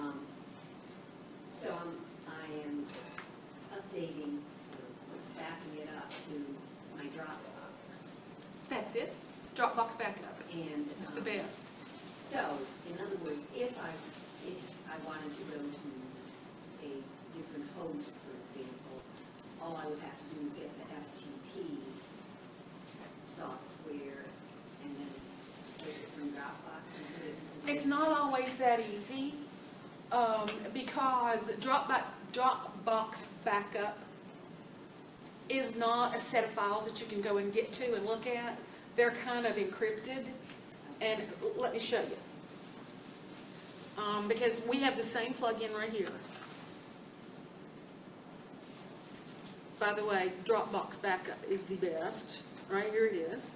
So I am updating, or backing it up to my Dropbox. that's it. Dropbox backup. And, It's the best. so, in other words, if I wanted to go to a different host, for example, all I would have to do is get the FTP software and then take it from Dropbox and put it into. It's not always that easy, because Dropbox backup is not a set of files that you can go and get to and look at. They're kind of encrypted, and let me show you. Because we have the same plugin right here. By the way, Dropbox backup is the best. Right here it is.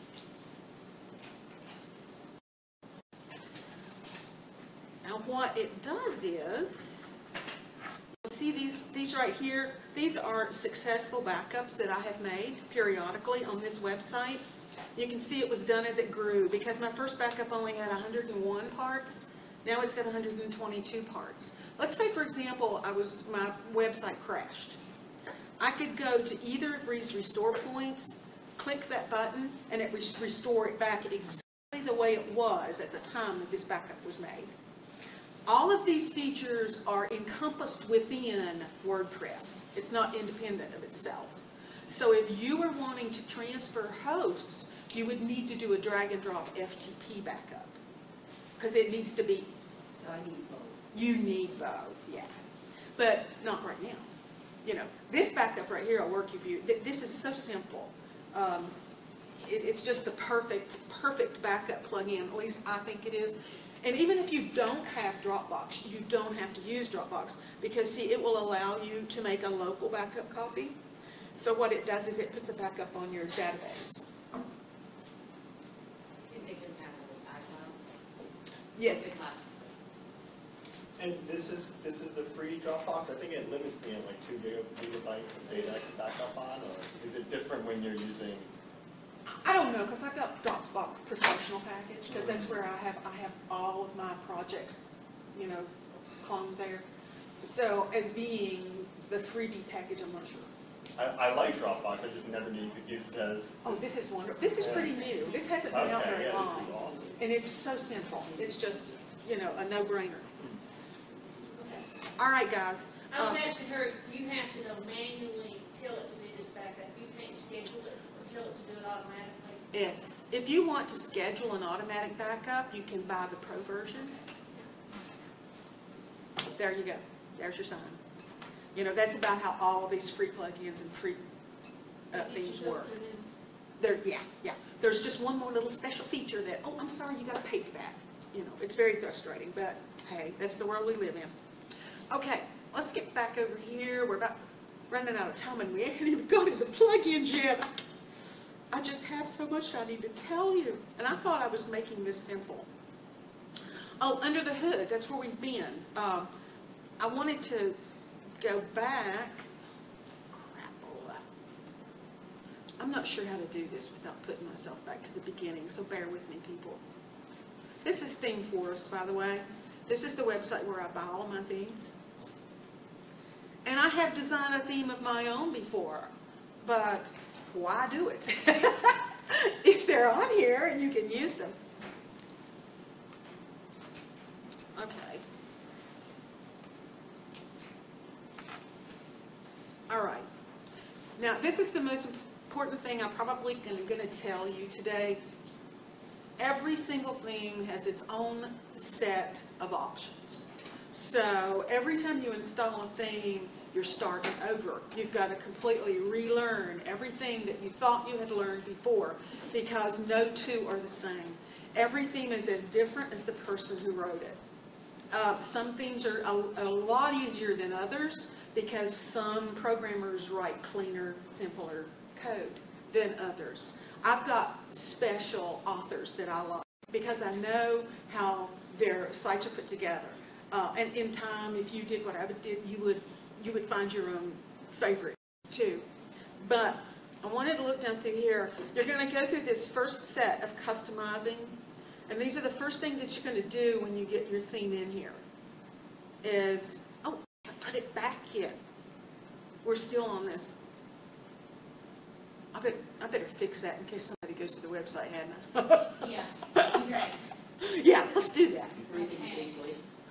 Now what it does is, see these right here, these are successful backups that I have made periodically on this website. You can see it was done as it grew, because my first backup only had 101 parts. Now it's got 122 parts. Let's say, for example, my website crashed. I could go to either of these restore points, click that button, and it restore it back exactly the way it was at the time that this backup was made. All of these features are encompassed within WordPress. It's not independent of itself. So if you were wanting to transfer hosts, you would need to do a drag and drop FTP backup, because it needs to be. So I need both. You need both, yeah. But not right now. You know, this backup right here will work if you, this is so simple. It's just the perfect backup plugin, at least I think it is. And even if you don't have Dropbox, you don't have to use Dropbox, because see, it will allow you to make a local backup copy. So what it does is it puts a backup on your database. Is it compatible with iCloud? Yes. And this is the free Dropbox. I think it limits me at like 2 gigabytes of data I can back up on, or is it different when you're using? I don't know, because I got Dropbox Professional package, because that's where I have all of my projects, you know, cloned there. So as being the freebie package, I'm not sure. I like Dropbox. I just never knew you could use it as. Oh, this is wonderful. This is pretty new. This hasn't been out very This long. is awesome. And it's so simple. It's just, you know, a no-brainer. All right, guys. I was asking her, you have to manually tell it to do this backup. You can't schedule it or tell it to do it automatically. Yes. If you want to schedule an automatic backup, you can buy the Pro version. There you go. There's your sign. You know, that's about how all these free plugins and free things work. Yeah. There's just one more little special feature that, oh, I'm sorry, you got to pay for that. You know, it's very frustrating, but hey, that's the world we live in. Okay, let's get back over here. We're about running out of time, and we haven't even got into plugins yet. I just have so much I need to tell you, and I thought I was making this simple. Oh, under the hood, that's where we've been. I wanted to go back. Crapple. I'm not sure how to do this without putting myself back to the beginning, so bear with me, people. This is ThemeForest, by the way. This is the website where I buy all my themes. And I have designed a theme of my own before, but why do it? If they're on here and you can use them. Okay. All right. Now, this is the most important thing I'm probably going to tell you today, every single theme has its own set of options. So every time you install a theme, you're starting over. You've got to completely relearn everything that you thought you had learned before, because no two are the same. Every theme is as different as the person who wrote it. Some themes are a lot easier than others because some programmers write cleaner, simpler code than others. I've got special authors that I like because I know how their sites are put together. And in time, if you did what I did, you would find your own favorite too. But I wanted to look down through here. You're going to go through this first set of customizing, and these are the first things that you're going to do when you get your theme in here. Is, oh, I put it back yet. We're still on this. I better fix that in case somebody goes to the website, hadn't I? Yeah, okay. Yeah, let's do that. Breathing deeply.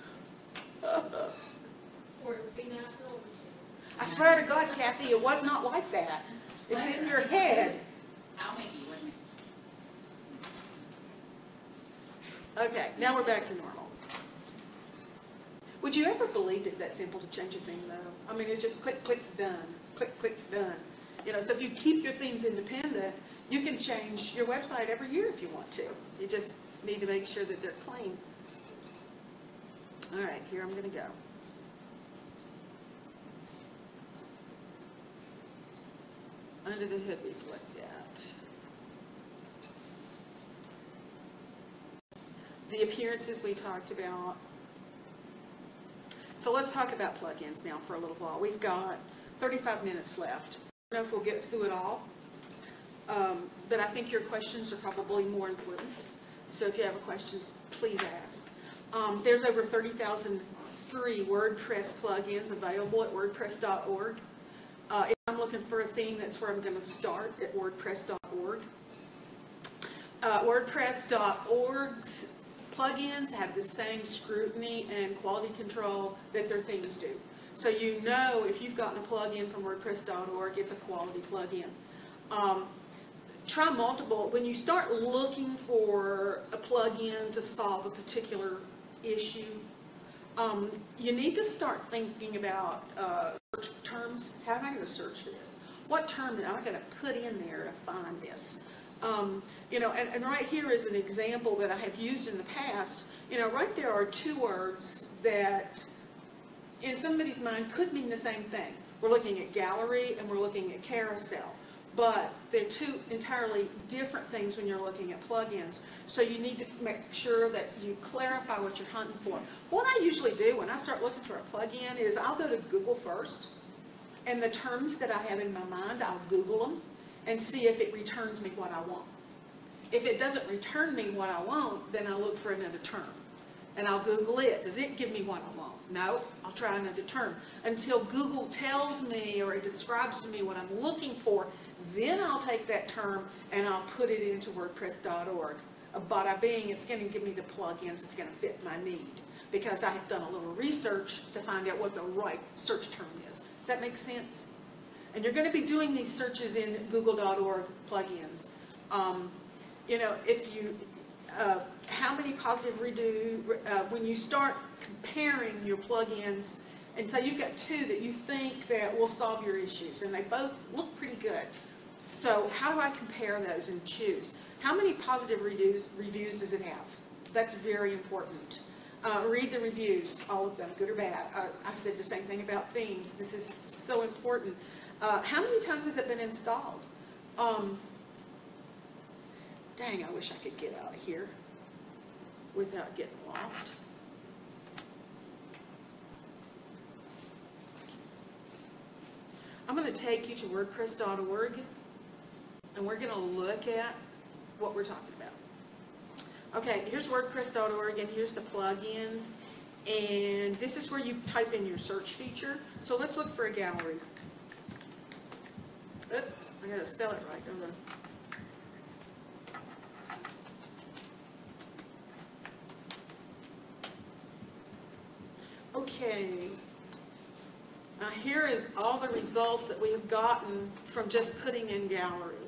Or it would be nice to know. I swear to God, Kathy, it was not like that. It's in your head. I'll make you with me. Okay, now we're back to normal. Would you ever believe it's that simple to change a theme, though? I mean, it's just click, click, done. Click, click, done. You know, so if you keep your themes independent, you can change your website every year if you want to. You just need to make sure that they're clean. All right, here I'm going to go. Under the hood we've looked at. The appearances we talked about. So let's talk about plugins now for a little while. We've got 35 minutes left. I don't know if we'll get through it all, but I think your questions are probably more important. So if you have questions, please ask. There's over 30,000 free WordPress plugins available at WordPress.org. If I'm looking for a theme, that's where I'm going to start, at WordPress.org. WordPress.org's plugins have the same scrutiny and quality control that their themes do. So you know if you've gotten a plugin from WordPress.org, it's a quality plugin. Try multiple. When you start looking for a plugin to solve a particular issue, you need to start thinking about search terms. How am I going to search for this? What term am I going to put in there to find this? You know, and right here is an example that I have used in the past. You know, right there are two words that in somebody's mind could mean the same thing. We're looking at gallery and we're looking at carousel. But they're two entirely different things when you're looking at plugins. So you need to make sure that you clarify what you're hunting for. What I usually do when I start looking for a plugin is I'll go to Google first. And the terms that I have in my mind, I'll Google them and see if it returns me what I want. If it doesn't return me what I want, then I'll look for another term. And I'll Google it. Does it give me what I want? No, I'll try another term. Until Google tells me or it describes to me what I'm looking for, then I'll take that term and I'll put it into WordPress.org. Bada bing, it's going to give me the plugins that's going to fit my need, because I have done a little research to find out what the right search term is. Does that make sense? And you're going to be doing these searches in Google.org plugins. You know, if you, how many positive redo, when you start comparing your plugins, and so you've got two that you think that will solve your issues, and they both look pretty good. So how do I compare those and choose? How many positive reviews does it have? That's very important. Read the reviews, all of them, good or bad. I said the same thing about themes. This is so important. How many times has it been installed? Dang, I wish I could get out of here without getting lost. I'm going to take you to WordPress.org, and we're going to look at what we're talking about. Okay, here's WordPress.org, and here's the plugins, and this is where you type in your search feature. So let's look for a gallery. Oops, I got to spell it right, don't I? Okay, now here is all the results that we have gotten from just putting in gallery.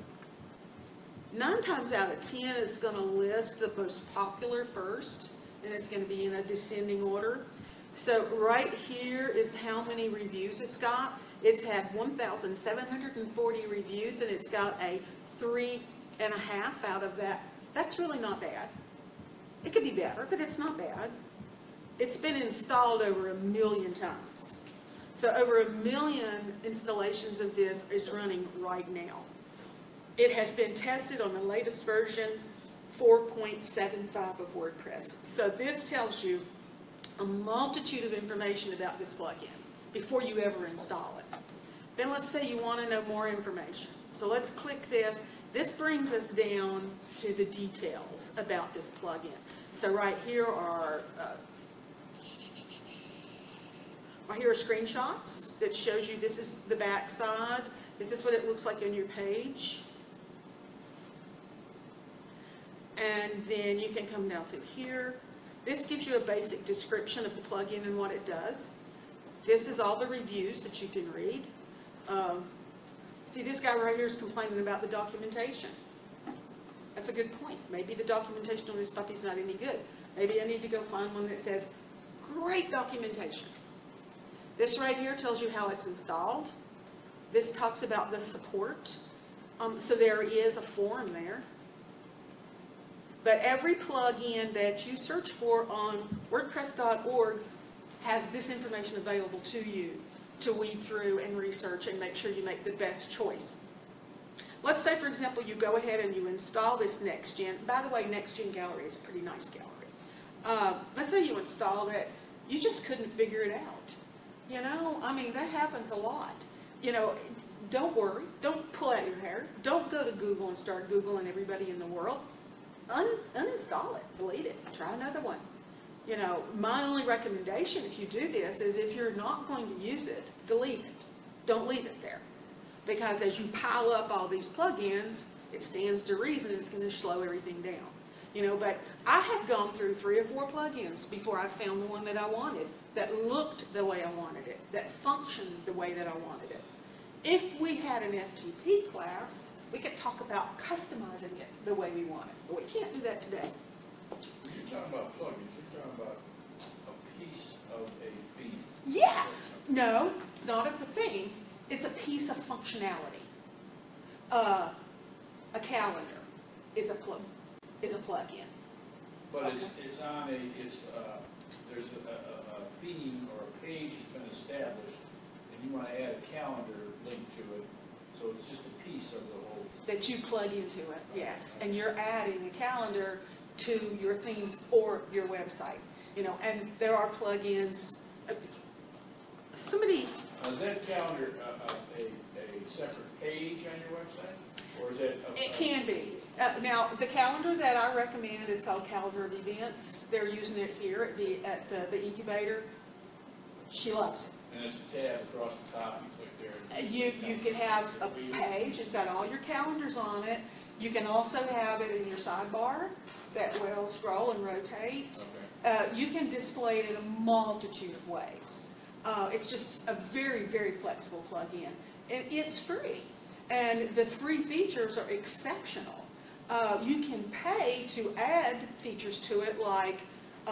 9 times out of 10, it's going to list the most popular first, and it's going to be in a descending order. So right here is how many reviews it's got. It's had 1,740 reviews, and it's got a 3.5 out of that. That's really not bad. It could be better, but it's not bad. It's been installed over 1 million times. So over 1 million installations of this is running right now. It has been tested on the latest version, 4.75 of WordPress. So this tells you a multitude of information about this plugin before you ever install it. Then let's say you want to know more information. So let's click this. This brings us down to the details about this plugin. So right here are screenshots that shows you this is the back side. This is what it looks like on your page. And then you can come down through here. This gives you a basic description of the plugin and what it does. This is all the reviews that you can read. See, this guy right here is complaining about the documentation. That's a good point. Maybe the documentation on this stuff is not any good. Maybe I need to go find one that says, great documentation. This right here tells you how it's installed. This talks about the support. So there is a forum there. But every plugin that you search for on WordPress.org has this information available to you to weed through and research and make sure you make the best choice. Let's say, for example, you go ahead and you install this NextGen. By the way, NextGen Gallery is a pretty nice gallery. Let's say you installed it, you just couldn't figure it out. You know, I mean, that happens a lot. You know, don't worry. Don't pull out your hair. Don't go to Google and start Googling everybody in the world. Uninstall it. Delete it. Try another one. You know, my only recommendation if you do this is if you're not going to use it, delete it. Don't leave it there. Because as you pile up all these plugins, it stands to reason it's going to slow everything down. You know, but I have gone through 3 or 4 plugins before I found the one that I wanted, that looked the way I wanted it, that functioned the way that I wanted it. If we had an FTP class, we could talk about customizing it the way we want it. But we can't do that today. You're talking about plugins, you're talking about a piece of a theme. Yeah. No, it's not of the theme. It's a piece of functionality. A calendar is a plug-in. But it's on there's a theme or a page has been established, and you want to add a calendar link to it, so it's just a piece of the whole. That you plug into it, yes. And you're adding a calendar to your theme or your website. You know, and there are plugins. Somebody. Is that calendar a separate page on your website, or is it? It can be. Now, the calendar that I recommend is called Calendar of Events. They're using it here at the incubator. She loves it. And it's a tab across the top. You click there. You can have a page. It's got all your calendars on it. You can also have it in your sidebar that will scroll and rotate. Okay. You can display it in a multitude of ways. It's just a very, very flexible plugin. And it's free. And the free features are exceptional. You can pay to add features to it, like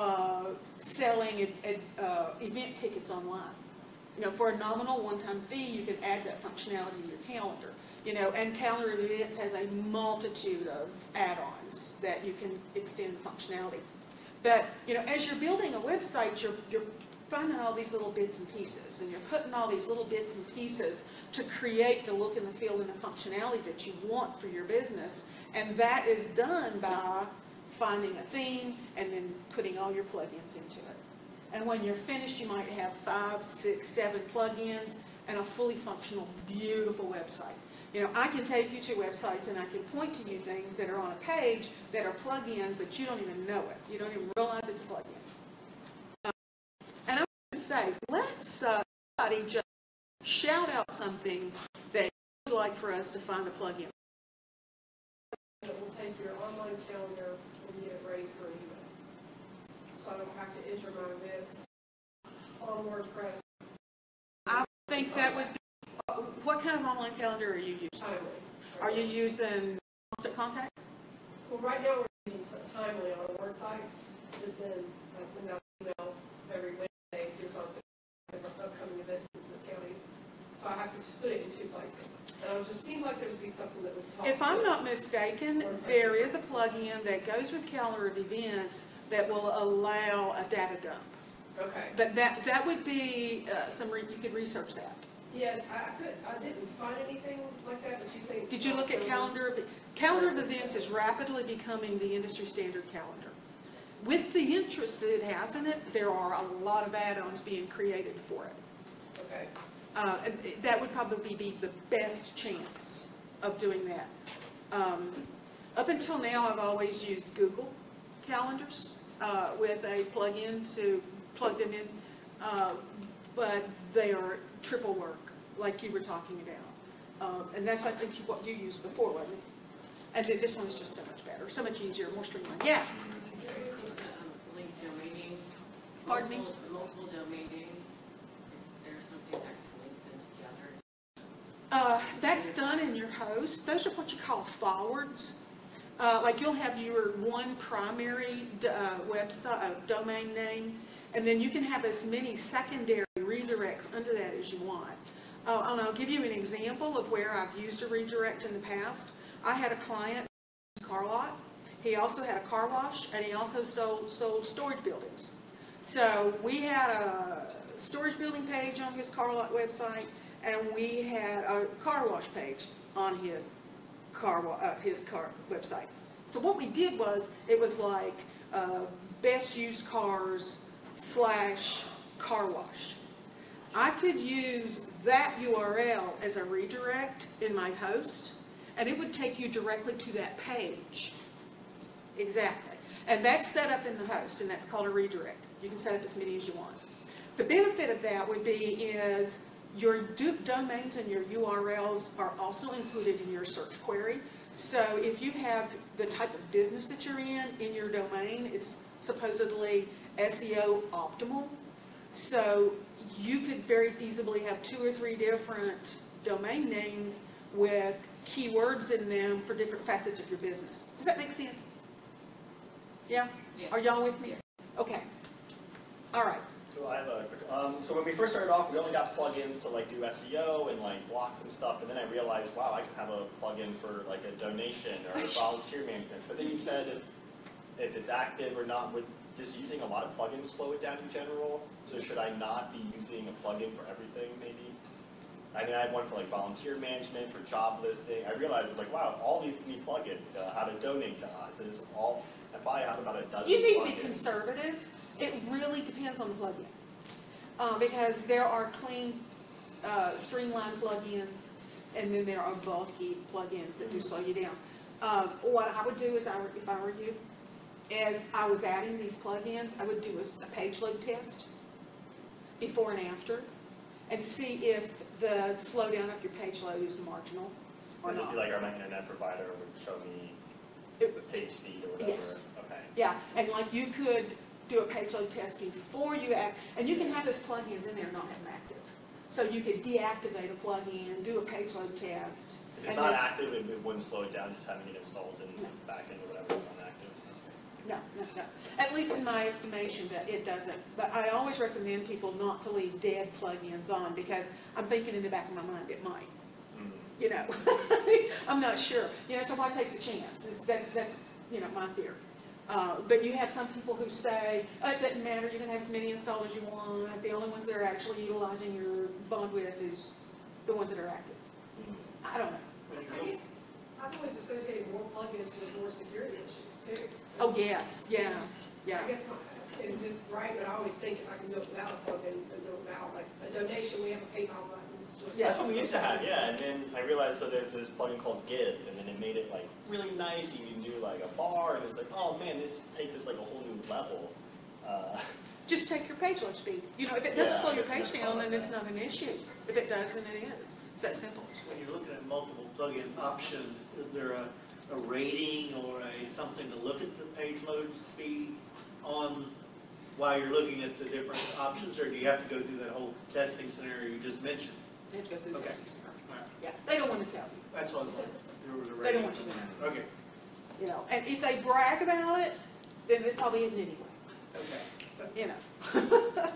selling event tickets online. You know, for a nominal one-time fee, you can add that functionality in your calendar. You know, and Calendar of Events has a multitude of add-ons that you can extend functionality. But, you know, as you're building a website, you're finding all these little bits and pieces, and you're putting all these little bits and pieces to create the look and the feel and the functionality that you want for your business. And that is done by finding a theme and then putting all your plugins into it. And when you're finished, you might have 5, 6, 7 plugins and a fully functional, beautiful website. You know, I can take you to websites and I can point to you things that are on a page that are plugins that you don't even know it. You don't even realize it's a plugin. And I'm going to say, let's somebody just shout out something that you would like for us to find a plugin. It will take your online calendar and get it ready for you. So I don't have to enter my events on WordPress. I think that would be, what kind of online calendar are you using? Timely. Are you using constant contact? Well, right now, we're using Timely on our website, but then I send out an email every Wednesday through constant upcoming events in Smith County. So I have to put it in 2 places. And it just seems like there would be something that would talk. If I'm not mistaken, there is a plug-in that goes with calendar of events that will allow a data dump. Okay. But that would be you could research that. Yes, I didn't find anything like that, but you think. Did you look at calendar of events is rapidly becoming the industry standard calendar. With the interest that it has in it, there are a lot of add-ons being created for it. Okay. That would probably be the best chance of doing that. Up until now, I've always used Google Calendars with a plug-in to plug them in, but they are triple work, like you were talking about. And that's, I think, what you used before, wasn't it? And then this one is just so much better, so much easier, more streamlined. Yeah? Is there any with link domain names? Pardon me? Multiple domain names, is there something that can link them together? That's done in your host. Those are what you call forwards. Like you'll have your one primary website, domain name, and then you can have as many secondary redirects under that as you want. And I'll give you an example of where I've used a redirect in the past. I had a client, car lot. He also had a car wash, and he also sold storage buildings. So we had a storage building page on his car lot website, and we had a car wash page on his car website. So what we did was, it was like best used cars / car wash. I could use that URL as a redirect in my host, and it would take you directly to that page. Exactly. And that's set up in the host, and that's called a redirect. You can set up as many as you want. The benefit of that would be is your domains and your URLs are also included in your search query. So if you have the type of business that you're in your domain, it's supposedly SEO optimal. So you could very feasibly have 2 or 3 different domain names with keywords in them for different facets of your business. Does that make sense? Yeah? Yeah. Are y'all with me? Okay. All right. So I have a quick, so when we first started off, we only got plugins to like do SEO and like blocks and stuff, and then I realized, wow, I could have a plugin for like a donation or volunteer management. But then you said if it's active or not, would just using a lot of plugins slow it down in general? So should I not be using a plugin for everything maybe? I mean, I have one for like volunteer management, for job listing. I realized like, wow, all these can be plugins. How to donate to us. It's all, I probably have about a dozen You need to plugins. be conservative. It really depends on the plugin. Because there are clean, streamlined plugins, and then there are bulky plugins that do slow you down. What I would do is, if I were you, as I was adding these plugins, I would do a page load test before and after, and see if the slowdown of your page load is marginal or Would it not. be like our internet provider would show me the page speed or whatever? Yes. Okay. Yeah, and like you could do a page load test before you act, and you can have those plugins in there not have them active. So you could deactivate a plugin, do a page load test. If it's and not then- active, it wouldn't slow it down, just having it installed in the back end or whatever is unactive. No. At least in my estimation, that it doesn't. But I always recommend people not to leave dead plugins on, because I'm thinking in the back of my mind it might. You know, I'm not sure. You know, so why take the chance? That's my fear. But you have some people who say, it doesn't matter, you can have as many installed as you want. The only ones that are actually utilizing your bandwidth is the ones that are active. I don't know. I've always associated more plugins with more security issues too. Oh, yes, yeah. I guess is this right? But I always think if I can do it without a plugin, then do it without, like a donation, we have a PayPal button. It's just- Yeah. That's what we used to have, yeah, and then I realized, so there's this plugin called Give, and then it made it like really nice. You can do like a bar, and it's like, oh man, this takes us like a whole new level. Just take your page load speed. You know, if it doesn't Yeah, slow I your guess page that's down, probably then it's not an issue. If it does, then it is. It's that simple. When you're looking at multiple plugin options, is there a rating or something to look at the page load speed on while you're looking at the different options, or do you have to go through that whole testing scenario you just mentioned? They have to go through Okay. this. All right. Yeah, they don't want to tell you. That's what I was wondering. There was a They don't want you to know. Okay. You know, and if they brag about it, then it probably isn't anyway, Okay. you know.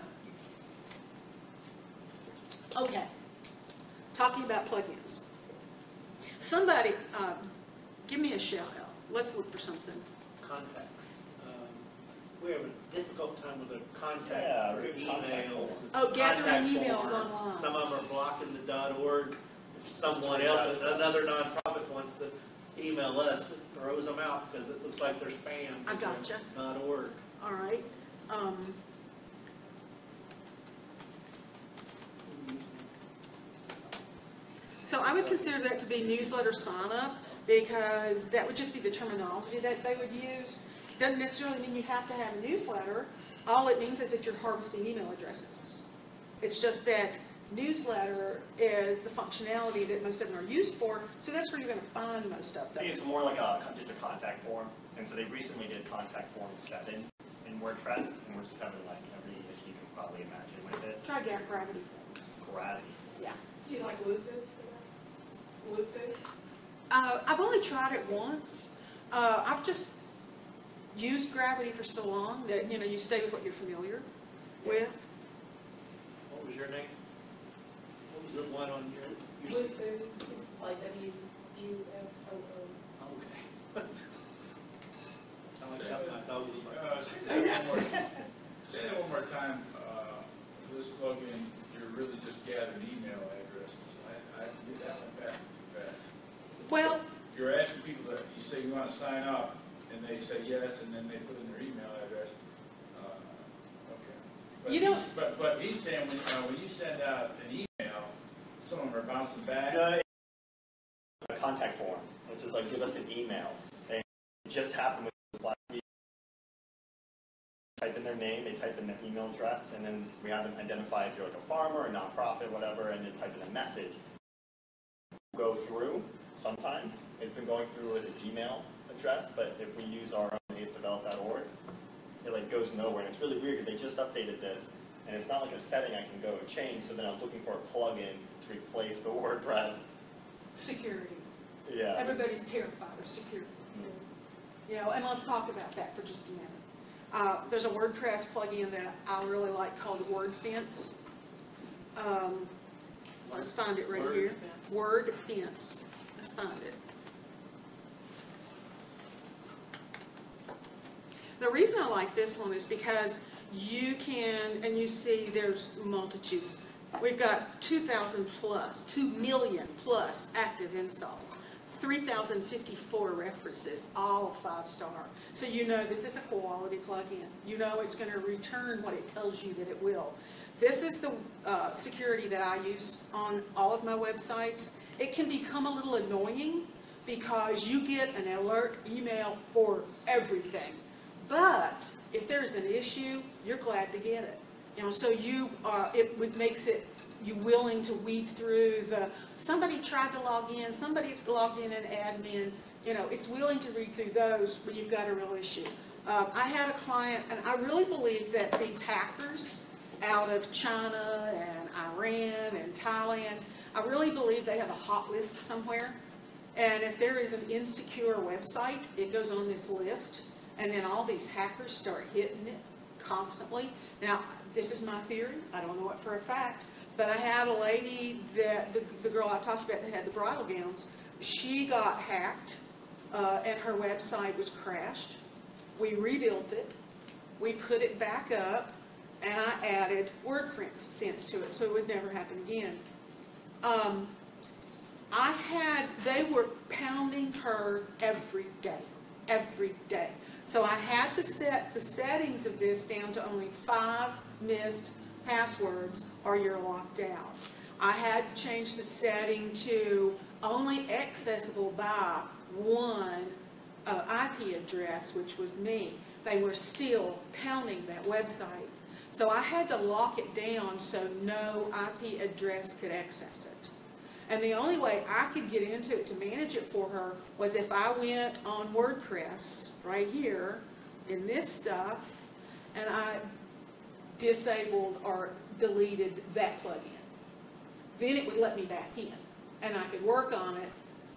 Okay, talking about plugins. Somebody, give me a shout out. Let's look for something. Contacts. We have a difficult time with the contact Yeah, or good contact emails. form. Oh, gathering Contact emails form. online. Some of them are blocking the .org. If someone else, another nonprofit wants to email us, it throws them out because it looks like they're spam. I gotcha. .org. All right. So I would consider that to be newsletter sign up because that would just be the terminology that they would use. Doesn't necessarily mean you have to have a newsletter. All it means is that you're harvesting email addresses. It's just that newsletter is the functionality that most of them are used for, so that's where you're going to find most of I them. think it's more like just a contact form, and so they recently did contact form 7 in WordPress, and we're just having like every issue you can probably imagine with it. Try Gravity. Gravity. Yeah. Do you like Wufoo? Wufoo? I've only tried it once. I've just used Gravity for so long that, you know, you stay with what you're familiar with. What was your name? What was the one on your? Wufoo, it's like W-U-F-O-O. Okay. Sounds like something I thought was like. Say that one more time, this plugin, you're really just gathering email addresses. I can get that one back too fast. Well, You're asking people that, you say you want to sign up, and they say yes, and then they put in their email address. Okay. But You don't- But he's saying when you send out an email, some of them are bouncing back. No, a contact form. This is like, give us an email. And it just happened with this last week. Type in their name, they type in their email address, and then we have them identify if you're like a farmer, a nonprofit, whatever, and then type in a message. Go through, sometimes, it's been going through with a Gmail address, but if we use our own acedevelop.org, it like goes nowhere, and it's really weird because they just updated this, and it's not like a setting I can go and change, so then I was looking for a plugin to replace the WordPress. security. Yeah. Everybody's terrified of security. You know, and let's talk about that for just a minute. There's a WordPress plugin that I really like called WordFence. Let's find it right here. WordFence. Let's find it. The reason I like this one is because you can, and you see there's multitudes. We've got 2,000 plus, 2 million plus active installs, 3,054 references, all 5-star. So you know this is a quality plugin. You know it's going to return what it tells you that it will. This is the security that I use on all of my websites. It can become a little annoying because you get an alert email for everything. But if there's an issue, you're glad to get it. You know, so it makes it you willing to weed through somebody tried to log in, somebody logged in an admin. You know, it's willing to read through those when you've got a real issue. I had a client, and I really believe that these hackers out of China and Iran and Thailand, I really believe they have a hot list somewhere. And if there is an insecure website, it goes on this list. And then all these hackers start hitting it constantly. Now, this is my theory. I don't know it for a fact. But I had a lady that, the girl I talked about that had the bridal gowns, she got hacked and her website was crashed. We rebuilt it. We put it back up and I added WordFence to it so it would never happen again. They were pounding her every day. So I had to set the settings of this down to only 5 missed passwords or you're locked out. I had to change the setting to only accessible by one IP address, which was me. They were still pounding that website. So I had to lock it down so no IP address could access it. And the only way I could get into it to manage it for her was if I went on WordPress right here in this stuff and I disabled or deleted that plugin. Then it would let me back in and I could work on it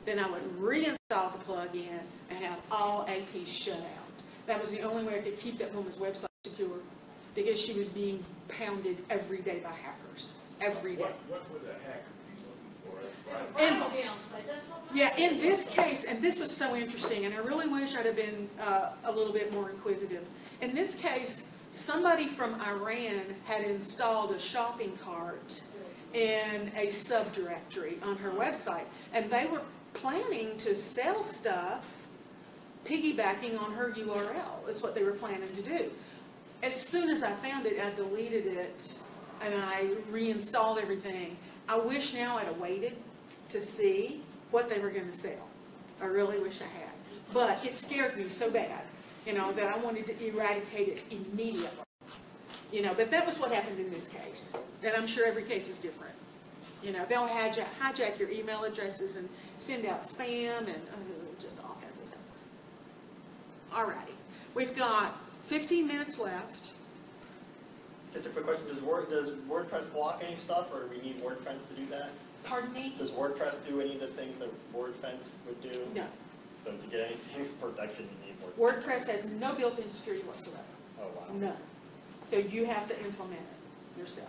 then I would reinstall the plugin and have all APs shut out. That was the only way I could keep that woman's website secure, because she was being pounded every day by hackers, every day. What would a hacker be looking for? Brian will be on the place, that's what. Yeah, in this case, and this was so interesting, and I really wish I'd have been a little bit more inquisitive. In this case, somebody from Iran had installed a shopping cart in a subdirectory on her website, and they were planning to sell stuff piggybacking on her URL. Is what they were planning to do. As soon as I found it, I deleted it and I reinstalled everything. I wish now I'd have waited to see what they were going to sell. I really wish I had. But it scared me so bad, that I wanted to eradicate it immediately. But that was what happened in this case. And I'm sure every case is different. They'll hijack your email addresses and send out spam and just all kinds of stuff. Alrighty. We've got 15 minutes left. Just a quick question, does WordPress block any stuff, or do we need WordFence to do that? Pardon me? Does WordPress do any of the things that WordFence would do? No. So to get anything protection, you need WordPress? WordPress has no built-in security whatsoever. Oh, wow. None. So you have to implement it yourself.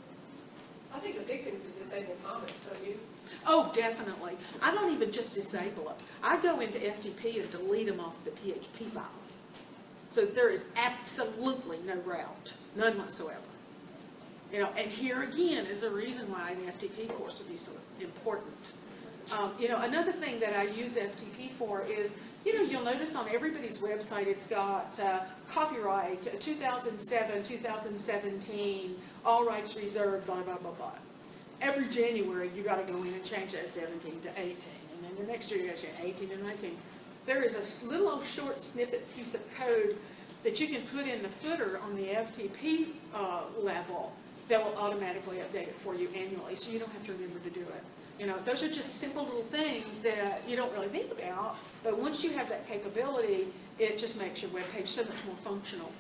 I think the big thing is to disable comments, don't you? Oh, definitely. I don't even just disable it. I go into FTP and delete them off the PHP file. So there is absolutely no route, none whatsoever. And here again is a reason why an FTP course would be so important. Another thing that I use FTP for is, you'll notice on everybody's website it's got copyright 2007, 2017, all rights reserved, blah, blah, blah, blah. Every January you got to go in and change that 17 to 18, and then the next year you got to change 18 to 19. There is a little old short snippet piece of code that you can put in the footer on the FTP level that will automatically update it for you annually, so you don't have to remember to do it. Those are just simple little things that you don't really think about, but once you have that capability, it just makes your web page so much more functional.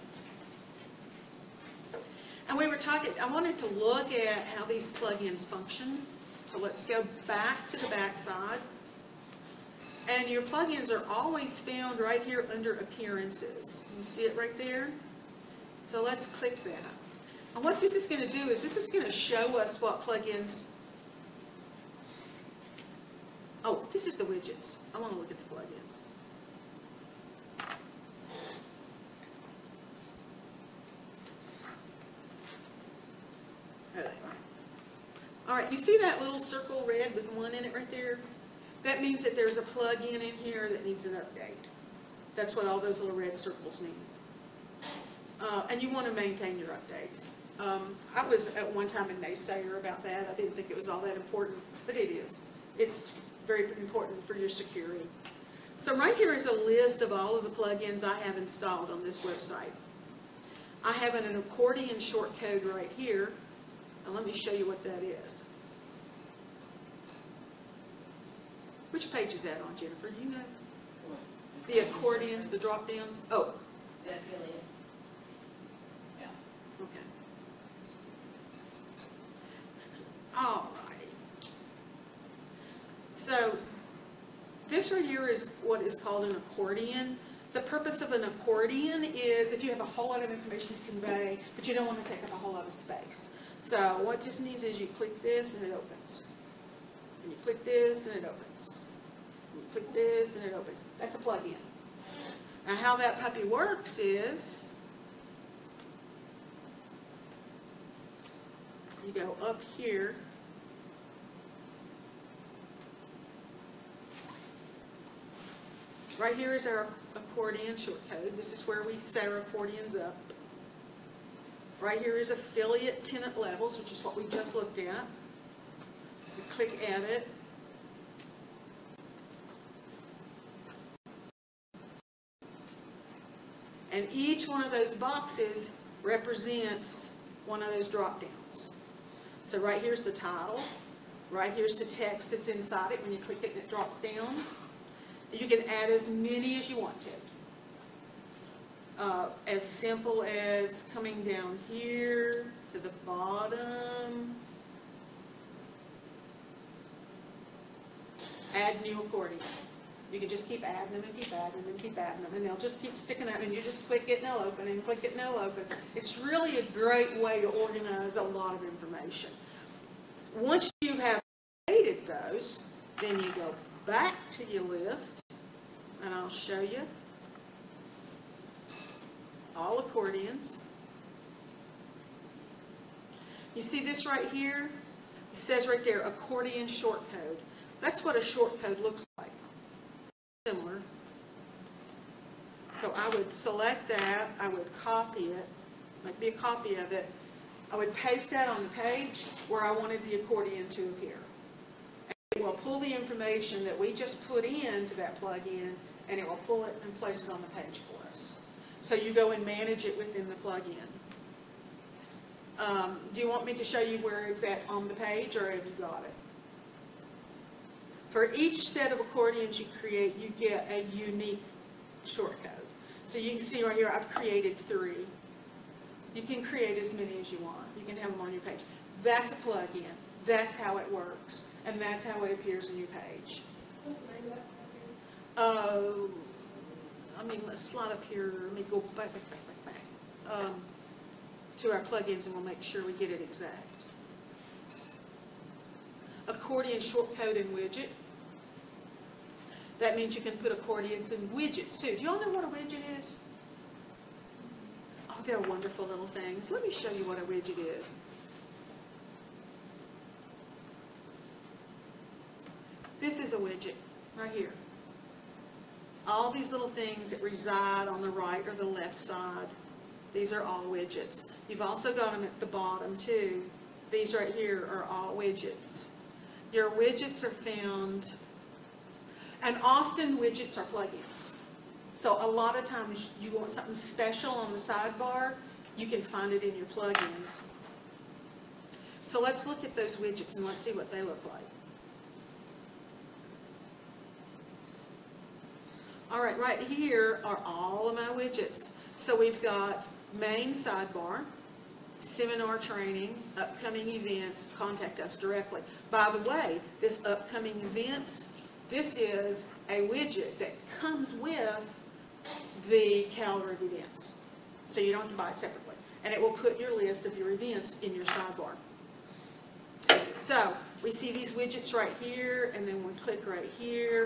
And we were talking, I wanted to look at how these plugins function. So let's go back to the back side. And your plugins are always found right here under Appearances. You see it right there? So let's click that. And what this is going to do is this is going to show us what plugins. Oh, this is the widgets. I want to look at the plugins. There they are. All right, you see that little circle red with one in it right there? That means that there's a plugin in here that needs an update. That's what all those little red circles mean. And you want to maintain your updates. I was at one time a naysayer about that. I didn't think it was all that important, but it is. It's very important for your security. So right here is a list of all of the plugins I have installed on this website. I have an accordion shortcode right here. And let me show you what that is. Which page is that on, Jennifer? Do you know? The accordions, the drop downs? Oh. The affiliate. Yeah. Okay. All righty. So this right here is what is called an accordion. The purpose of an accordion is if you have a whole lot of information to convey, but you don't want to take up a whole lot of space. So what this means is you click this and it opens. And you click this and it opens. And you click this and it opens. That's a plug-in. Now how that puppy works is you go up here. Right here is our accordion shortcode. This is where we set our accordions up. Right here is affiliate tenant levels, which is what we just looked at. We click edit. And each one of those boxes represents one of those drop downs. So right here's the title. Right here's the text that's inside it. When you click it, it drops down. You can add as many as you want to. As simple as coming down here to the bottom. add new accordion. You can just keep adding them and keep adding them and keep adding them, and they'll just keep sticking out, and you just click it and they'll open, and click it and they'll open. It's really a great way to organize a lot of information. Once you have created those, then you go back to your list, and I'll show you all accordions. You see this right here? It says right there, accordion shortcode. That's what a shortcode looks like. Similar. So I would select that, I would copy it, might be a copy of it. I would paste that on the page where I wanted the accordion to appear. And it will pull the information that we just put into that plugin, and it will pull it and place it on the page for us. So you go and manage it within the plugin. Do you want me to show you where it's at on the page, or have you got it? For each set of accordions you create, you get a unique shortcode. So you can see right here, I've created 3. You can create as many as you want. You can have them on your page. That's a plugin. That's how it works. And that's how it appears on your page. What's the name of that? Let's slide up here. Let me go back. To our plugins, and we'll make sure we get it exact. Accordion shortcode and widget. That means you can put accordions in widgets too. Do you all know what a widget is? Oh, they're wonderful little things. Let me show you what a widget is. This is a widget right here. All these little things that reside on the right or the left side, these are all widgets. You've also got them at the bottom too. These right here are all widgets. Your widgets are found, and often widgets are plugins. So a lot of times you want something special on the sidebar, you can find it in your plugins. So let's look at those widgets and let's see what they look like. All right, right here are all of my widgets. So we've got main sidebar, seminar training, upcoming events, contact us directly. By the way, this upcoming events, this is a widget that comes with the calendar of events. So you don't have to buy it separately. And it will put your list of your events in your sidebar. So we see these widgets right here, and then we click right here.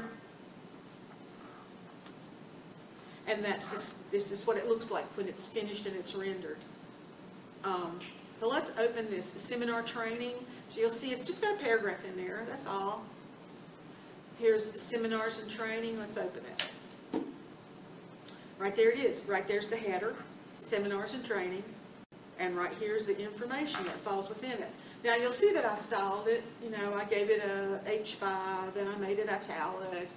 And this is what it looks like when it's finished and it's rendered. So let's open this seminar training. So you'll see it's just got a paragraph in there, that's all. Here's seminars and training, let's open it. Right there it is, right there's the header, seminars and training, and right here's the information that falls within it. Now you'll see that I styled it, I gave it a H5 and I made it italic,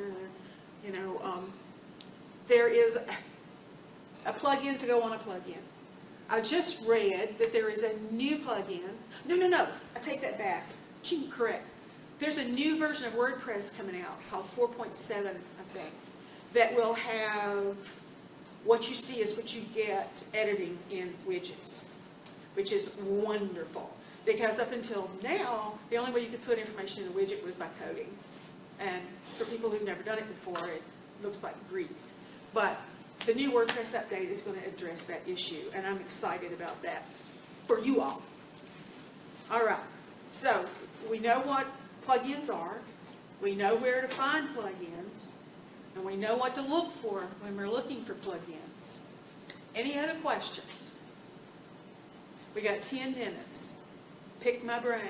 there is a plugin to go on a plugin. I just read that there is a new plugin. No, I take that back. Correct. There's a new version of WordPress coming out called 4.7, I think, that will have what you see is what you get editing in widgets, which is wonderful. Because up until now, the only way you could put information in a widget was by coding. And for people who've never done it before, it looks like Greek. But the new WordPress update is going to address that issue, and I'm excited about that for you all. All right, so we know what plugins are, we know where to find plugins, and we know what to look for when we're looking for plugins. Any other questions? We got 10 minutes. Pick my brain.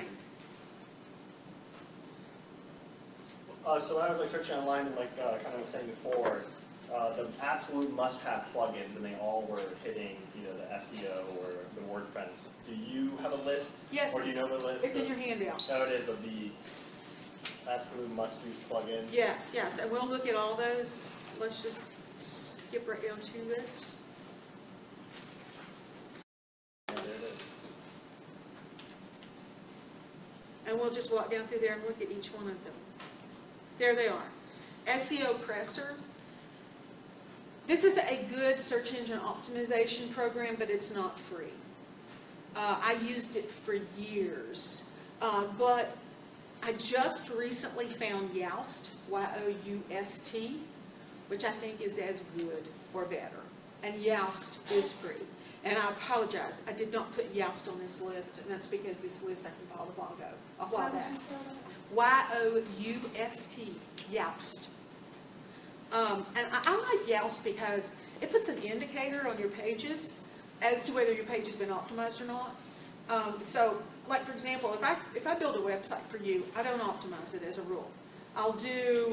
So when I was searching online, kind of was saying before, the absolute must-have plugins, and they all were hitting, the SEO or the WordPress. Do you have a list? Yes. Or do you know the list? It's in your handout. Oh, it is, of the absolute must-use plugins? Yes, and we'll look at all those. Let's just skip right down to it. Yeah, there it is. And we'll just walk down through there and look at each one of them. There they are. SEO Presser. This is a good search engine optimization program, but it's not free. I used it for years, but I just recently found Youst, Y-O-U-S-T, which I think is as good or better. And Youst is free. And I apologize, I did not put Youst on this list, and that's because this list I compiled a while back. Y-O-U-S-T, Youst. And I like Youst because it puts an indicator on your pages as to whether your page has been optimized or not. So, like for example, if I build a website for you, I don't optimize it as a rule. I'll do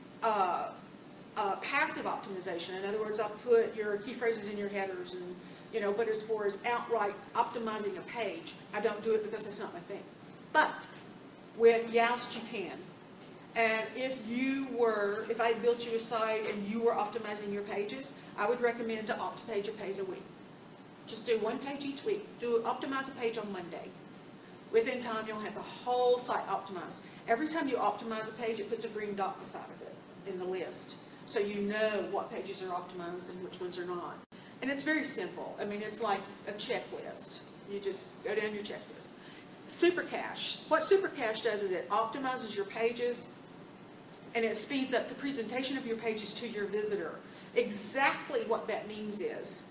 passive optimization. In other words, I'll put your key phrases in your headers, and but as far as outright optimizing a page, I don't do it because that's not my thing. But with Youst, you can. And if I built you a site and you were optimizing your pages, I would recommend to opt-page a page a week. Just do one page each week. Optimize a page on Monday. Within time, you'll have the whole site optimized. Every time you optimize a page, it puts a green dot beside of it in the list. So you know what pages are optimized and which ones are not. And it's very simple. I mean, it's like a checklist. You just go down your checklist. Supercache. What Supercache does is it optimizes your pages and it speeds up the presentation of your pages to your visitor. Exactly what that means is,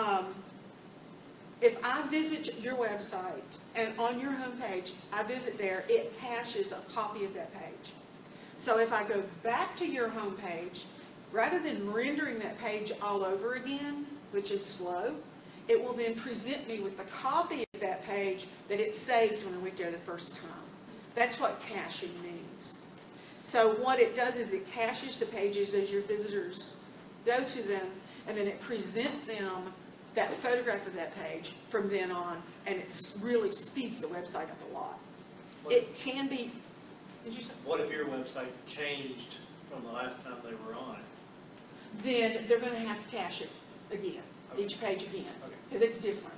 if I visit your website and on your homepage, I visit there, it caches a copy of that page. So if I go back to your homepage, rather than rendering that page all over again, which is slow, it will then present me with the copy of that page that it saved when I went there the first time. That's what caching means. So what it does is it caches the pages as your visitors go to them, and then it presents them that photograph of that page from then on, and it really speeds the website up a lot. It can be, did you say? What if your website changed from the last time they were on it? Then they're going to have to cache it again, Okay. each page again, Okay. because it's different.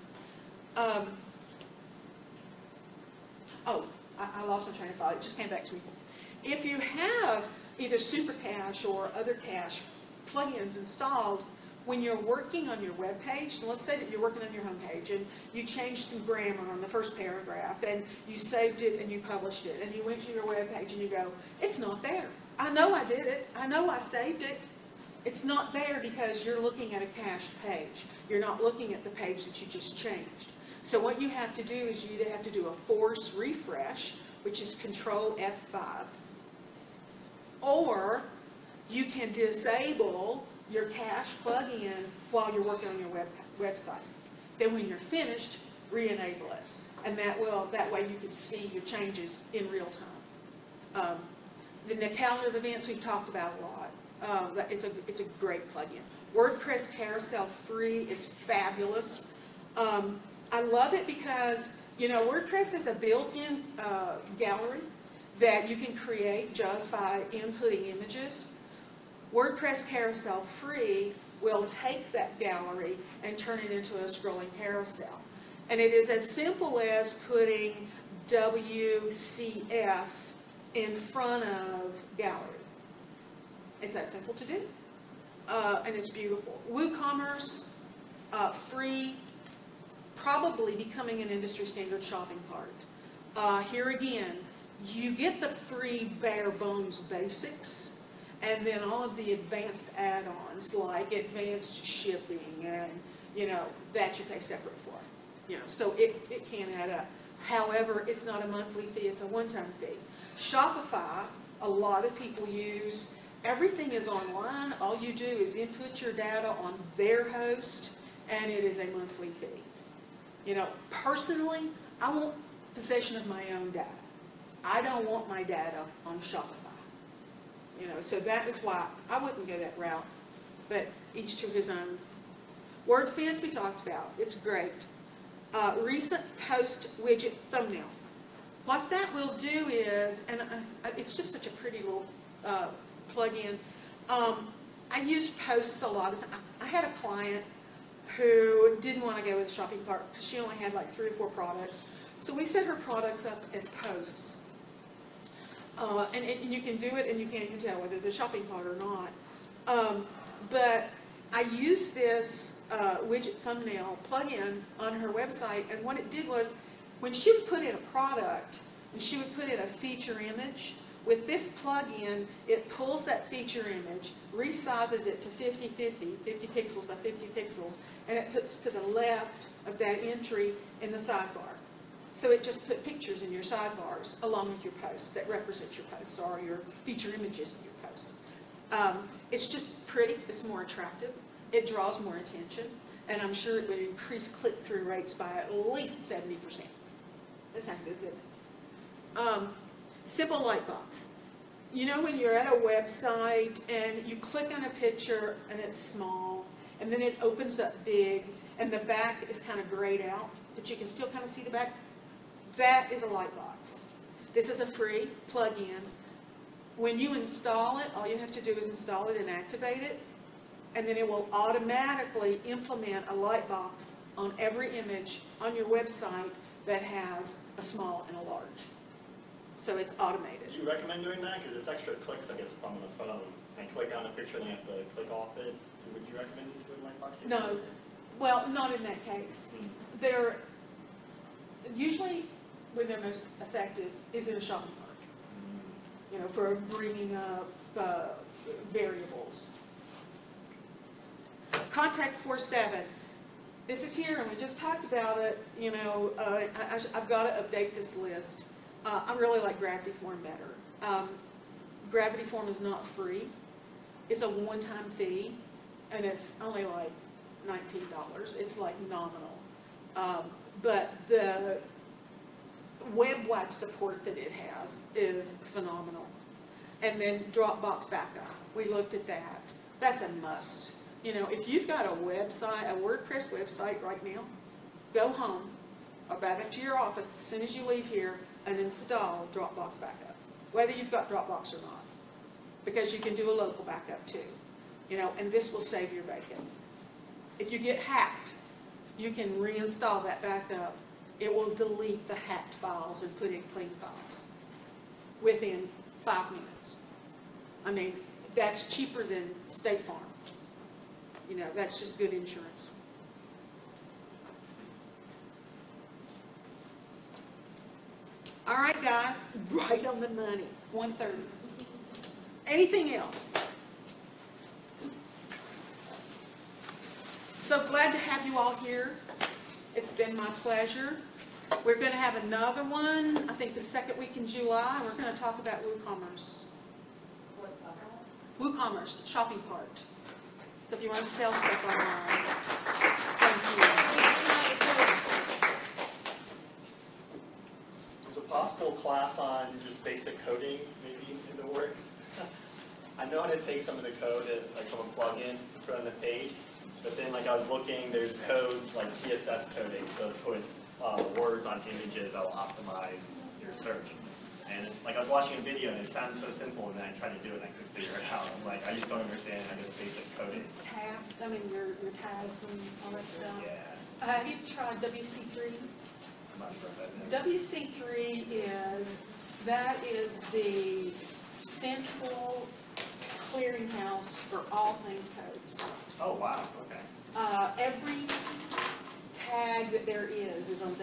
I lost my train of thought. It just came back to me. If you have either Supercache or other cache plugins installed, when you're working on your web page, and let's say that you're working on your home page and you changed some grammar on the first paragraph and you saved it and you published it and you went to your web page and you go, it's not there. I know I did it. I know I saved it. It's not there because you're looking at a cached page. You're not looking at the page that you just changed. So what you have to do is you either have to do a force refresh, which is Control F5, or you can disable your cache plugin while you're working on your website. Then when you're finished, re-enable it. And that way you can see your changes in real time. The calendar of events we've talked about a lot. It's a great plugin. WordPress Carousel Free is fabulous. I love it because, WordPress has a built-in gallery that you can create just by inputting images. WordPress Carousel Free will take that gallery and turn it into a scrolling carousel. And it is as simple as putting WCF in front of gallery. It's that simple to do. And it's beautiful. WooCommerce, free, probably becoming an industry standard shopping cart. Here again, you get the free bare bones basics, and then all of the advanced add-ons like advanced shipping and, that you pay separate for. So it can add up. However, it's not a monthly fee, it's a one-time fee. Shopify, a lot of people use. Everything is online. All you do is input your data on their host, and it is a monthly fee. Personally, I want possession of my own data. I don't want my data on Shopify. So that is why I wouldn't go that route, but each to his own. WordFence we talked about. It's great. Recent post widget thumbnail. What that will do is, and it's just such a pretty little plug-in. I use posts a lot of times. I had a client who didn't want to go with a shopping cart because she only had like 3 or 4 products. So we set her products up as posts. And you can do it and you can't even tell whether they're shopping cart or not. But I used this widget thumbnail plugin on her website, and what it did was when she would put in a product, and she would put in a feature image. With this plug-in, it pulls that feature image, resizes it to 50 pixels by 50 pixels, and it puts to the left of that entry in the sidebar. So it just put pictures in your sidebars along with your posts that represent your posts or your feature images of your posts. It's just pretty, it's more attractive, it draws more attention, and I'm sure it would increase click-through rates by at least 70%. That's not good. Simple light box. You know when you're at a website and you click on a picture and it's small, and then it opens up big, and the back is kind of grayed out, but you can still kind of see the back? That is a light box. This is a free plug-in. When you install it, all you have to do is install it and activate it, and then it will automatically implement a light box on every image on your website that has a small and a large. So it's automated. Would you recommend doing that? Because it's extra clicks, I guess, if I'm on the phone. And click on a picture and you have to click off it. Would you recommend doing light box? No. Well, not in that case. They're usually when they're most effective is in a shopping cart. You know, for bringing up variables. Contact 47. This is here, and we just talked about it. You know, I've got to update this list. I really like Gravity Form better. Gravity Form is not free. It's a one-time fee, and it's only like $19. It's like nominal. But the web wipe support that it has is phenomenal. And then Dropbox backup. We looked at that. That's a must. You know, if you've got a website, a WordPress website right now, go home or back up to your office as soon as you leave here and install Dropbox backup, whether you've got Dropbox or not, because you can do a local backup too. You know, and this will save your bacon. If you get hacked, you can reinstall that backup. It will delete the hacked files and put in clean files within 5 minutes. I mean, that's cheaper than State Farm. You know, that's just good insurance. All right, guys, right on the money, 1:30. Anything else? So glad to have you all here. It's been my pleasure. We're going to have another one, I think the second week in July, and we're going to talk about WooCommerce. WooCommerce, shopping cart. So if you want to sell stuff online, thank you. Is a possible class on just basic coding maybe in the works? I know how to take some of the code like from a plugin, put it on the page, but then like I was looking, there's code like CSS coding to put words on images that will optimize your search. And like I was watching a video and it sounded so simple, and then I tried to do it and I couldn't figure it out. I'm like, I just don't understand, I guess, basic coding. I mean your tags and all that stuff. Yeah. Have you tried WC3? I'm not sure if that is. WC3 is the central clearinghouse for all things codes. Oh, wow, okay. Every tag that there is on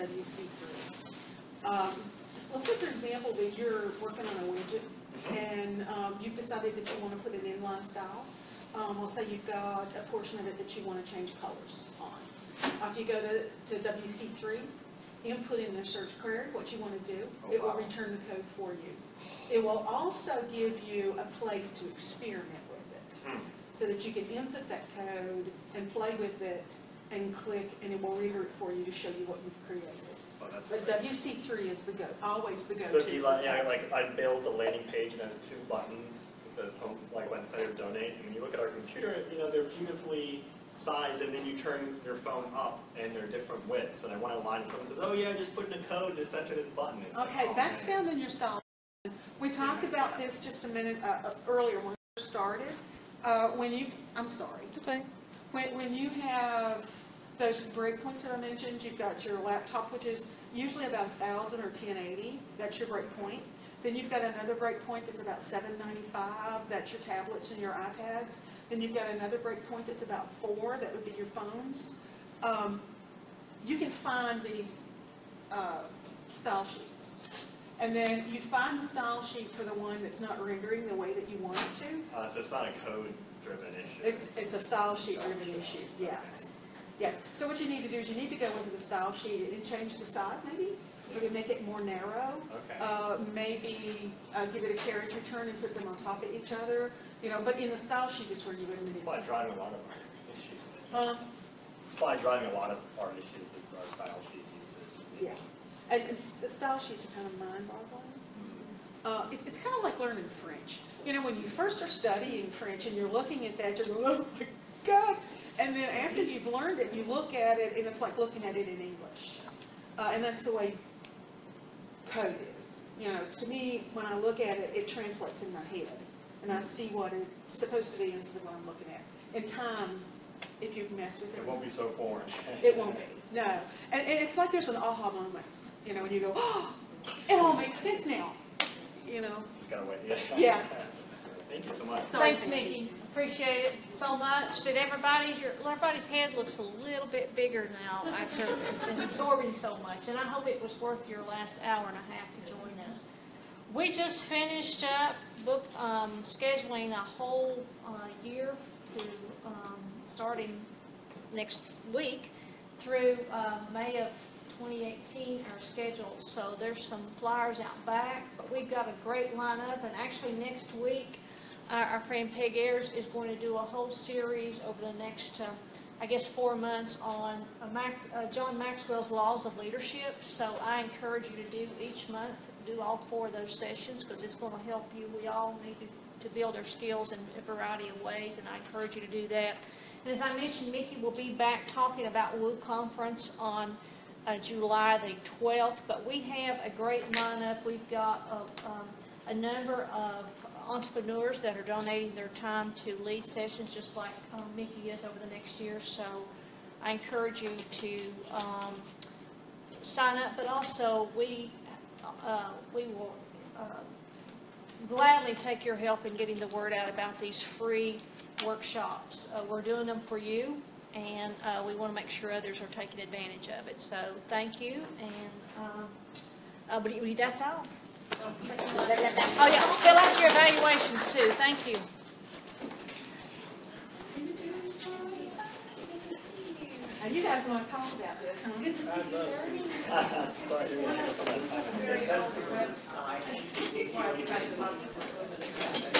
WC3. Let's say, for example, that you're working on a widget and you've decided that you want to put an inline style. We'll say you've got a portion of it that you want to change colors on. If you go to WC3, input in the search query what you want to do. It will return the code for you. It will also give you a place to experiment with it so that you can input that code and play with it and click, and it will render it for you to show you what you've created. Oh, that's But great. WC3 is the always the go-to. So if you like, I build a landing page and it has 2 buttons. It says home, like when site or donate. And when you look at our computer, you know, they're beautifully sized, and then you turn your phone up and they're different widths. And I want to align, and someone says, oh yeah, just put in a code to center this button. It's Okay, like, oh, that's man. found in your style. We talked about this just a minute earlier when we started. I'm sorry. It's okay. When you have those breakpoints that I mentioned, you've got your laptop, which is usually about 1,000 or 1080. That's your breakpoint. Then you've got another breakpoint that's about 795. That's your tablets and your iPads. Then you've got another breakpoint that's about 4. That would be your phones. You can find these style sheets. And then you find the style sheet for the one that's not rendering the way that you want it to. So it's not a code-driven issue. It's a style sheet driven issue, yes. Yes, so what you need to do is you need to go into the style sheet and change the size maybe, maybe make it more narrow. Okay. Maybe give it a character turn and put them on top of each other, you know, but in the style sheet is where you would It's probably driving a lot of our issues. It's probably driving a lot of our issues is our style sheet usage. Yeah, and the style sheets are kind of mind-boggling. It's kind of like learning French. You know, when you first are studying French and you're looking at that, you're going, oh my God. And then after you've learned it, you look at it, and it's like looking at it in English. And that's the way code is. You know, to me, when I look at it, it translates in my head. And I see what it's supposed to be instead of what I'm looking at. In time, if you mess with it. It won't be so foreign. It won't be, no. And it's like there's an aha moment, you know, when you go, oh, it all makes sense now, you know. Just gotta wait, Yeah. Thank you so much. Sorry, Thanks, Sandy. Mickey. Appreciate it so much. Did everybody's head looks a little bit bigger now after absorbing so much. And I hope it was worth your last hour and a half to join us. We just finished up scheduling a whole year to starting next week through May of 2018, our schedule. So there's some flyers out back, but we've got a great lineup. And actually next week, our friend Peg Ayers is going to do a whole series over the next, I guess, 4 months on John Maxwell's Laws of Leadership. So I encourage you to do each month, do all 4 of those sessions because it's going to help you. We all need to build our skills in a variety of ways, and I encourage you to do that. And as I mentioned, Mickey will be back talking about WU Conference on July the 12th, but we have a great lineup. We've got a number of entrepreneurs that are donating their time to lead sessions just like Mickey is over the next year. So I encourage you to sign up, but also we will gladly take your help in getting the word out about these free workshops. We're doing them for you, and we want to make sure others are taking advantage of it. So thank you, and but that's all. Oh yeah, fill out your evaluations too. Thank you. And you guys want to talk about this, huh? Good to see you, sir. Sorry, you want to go to that. Very helpful website.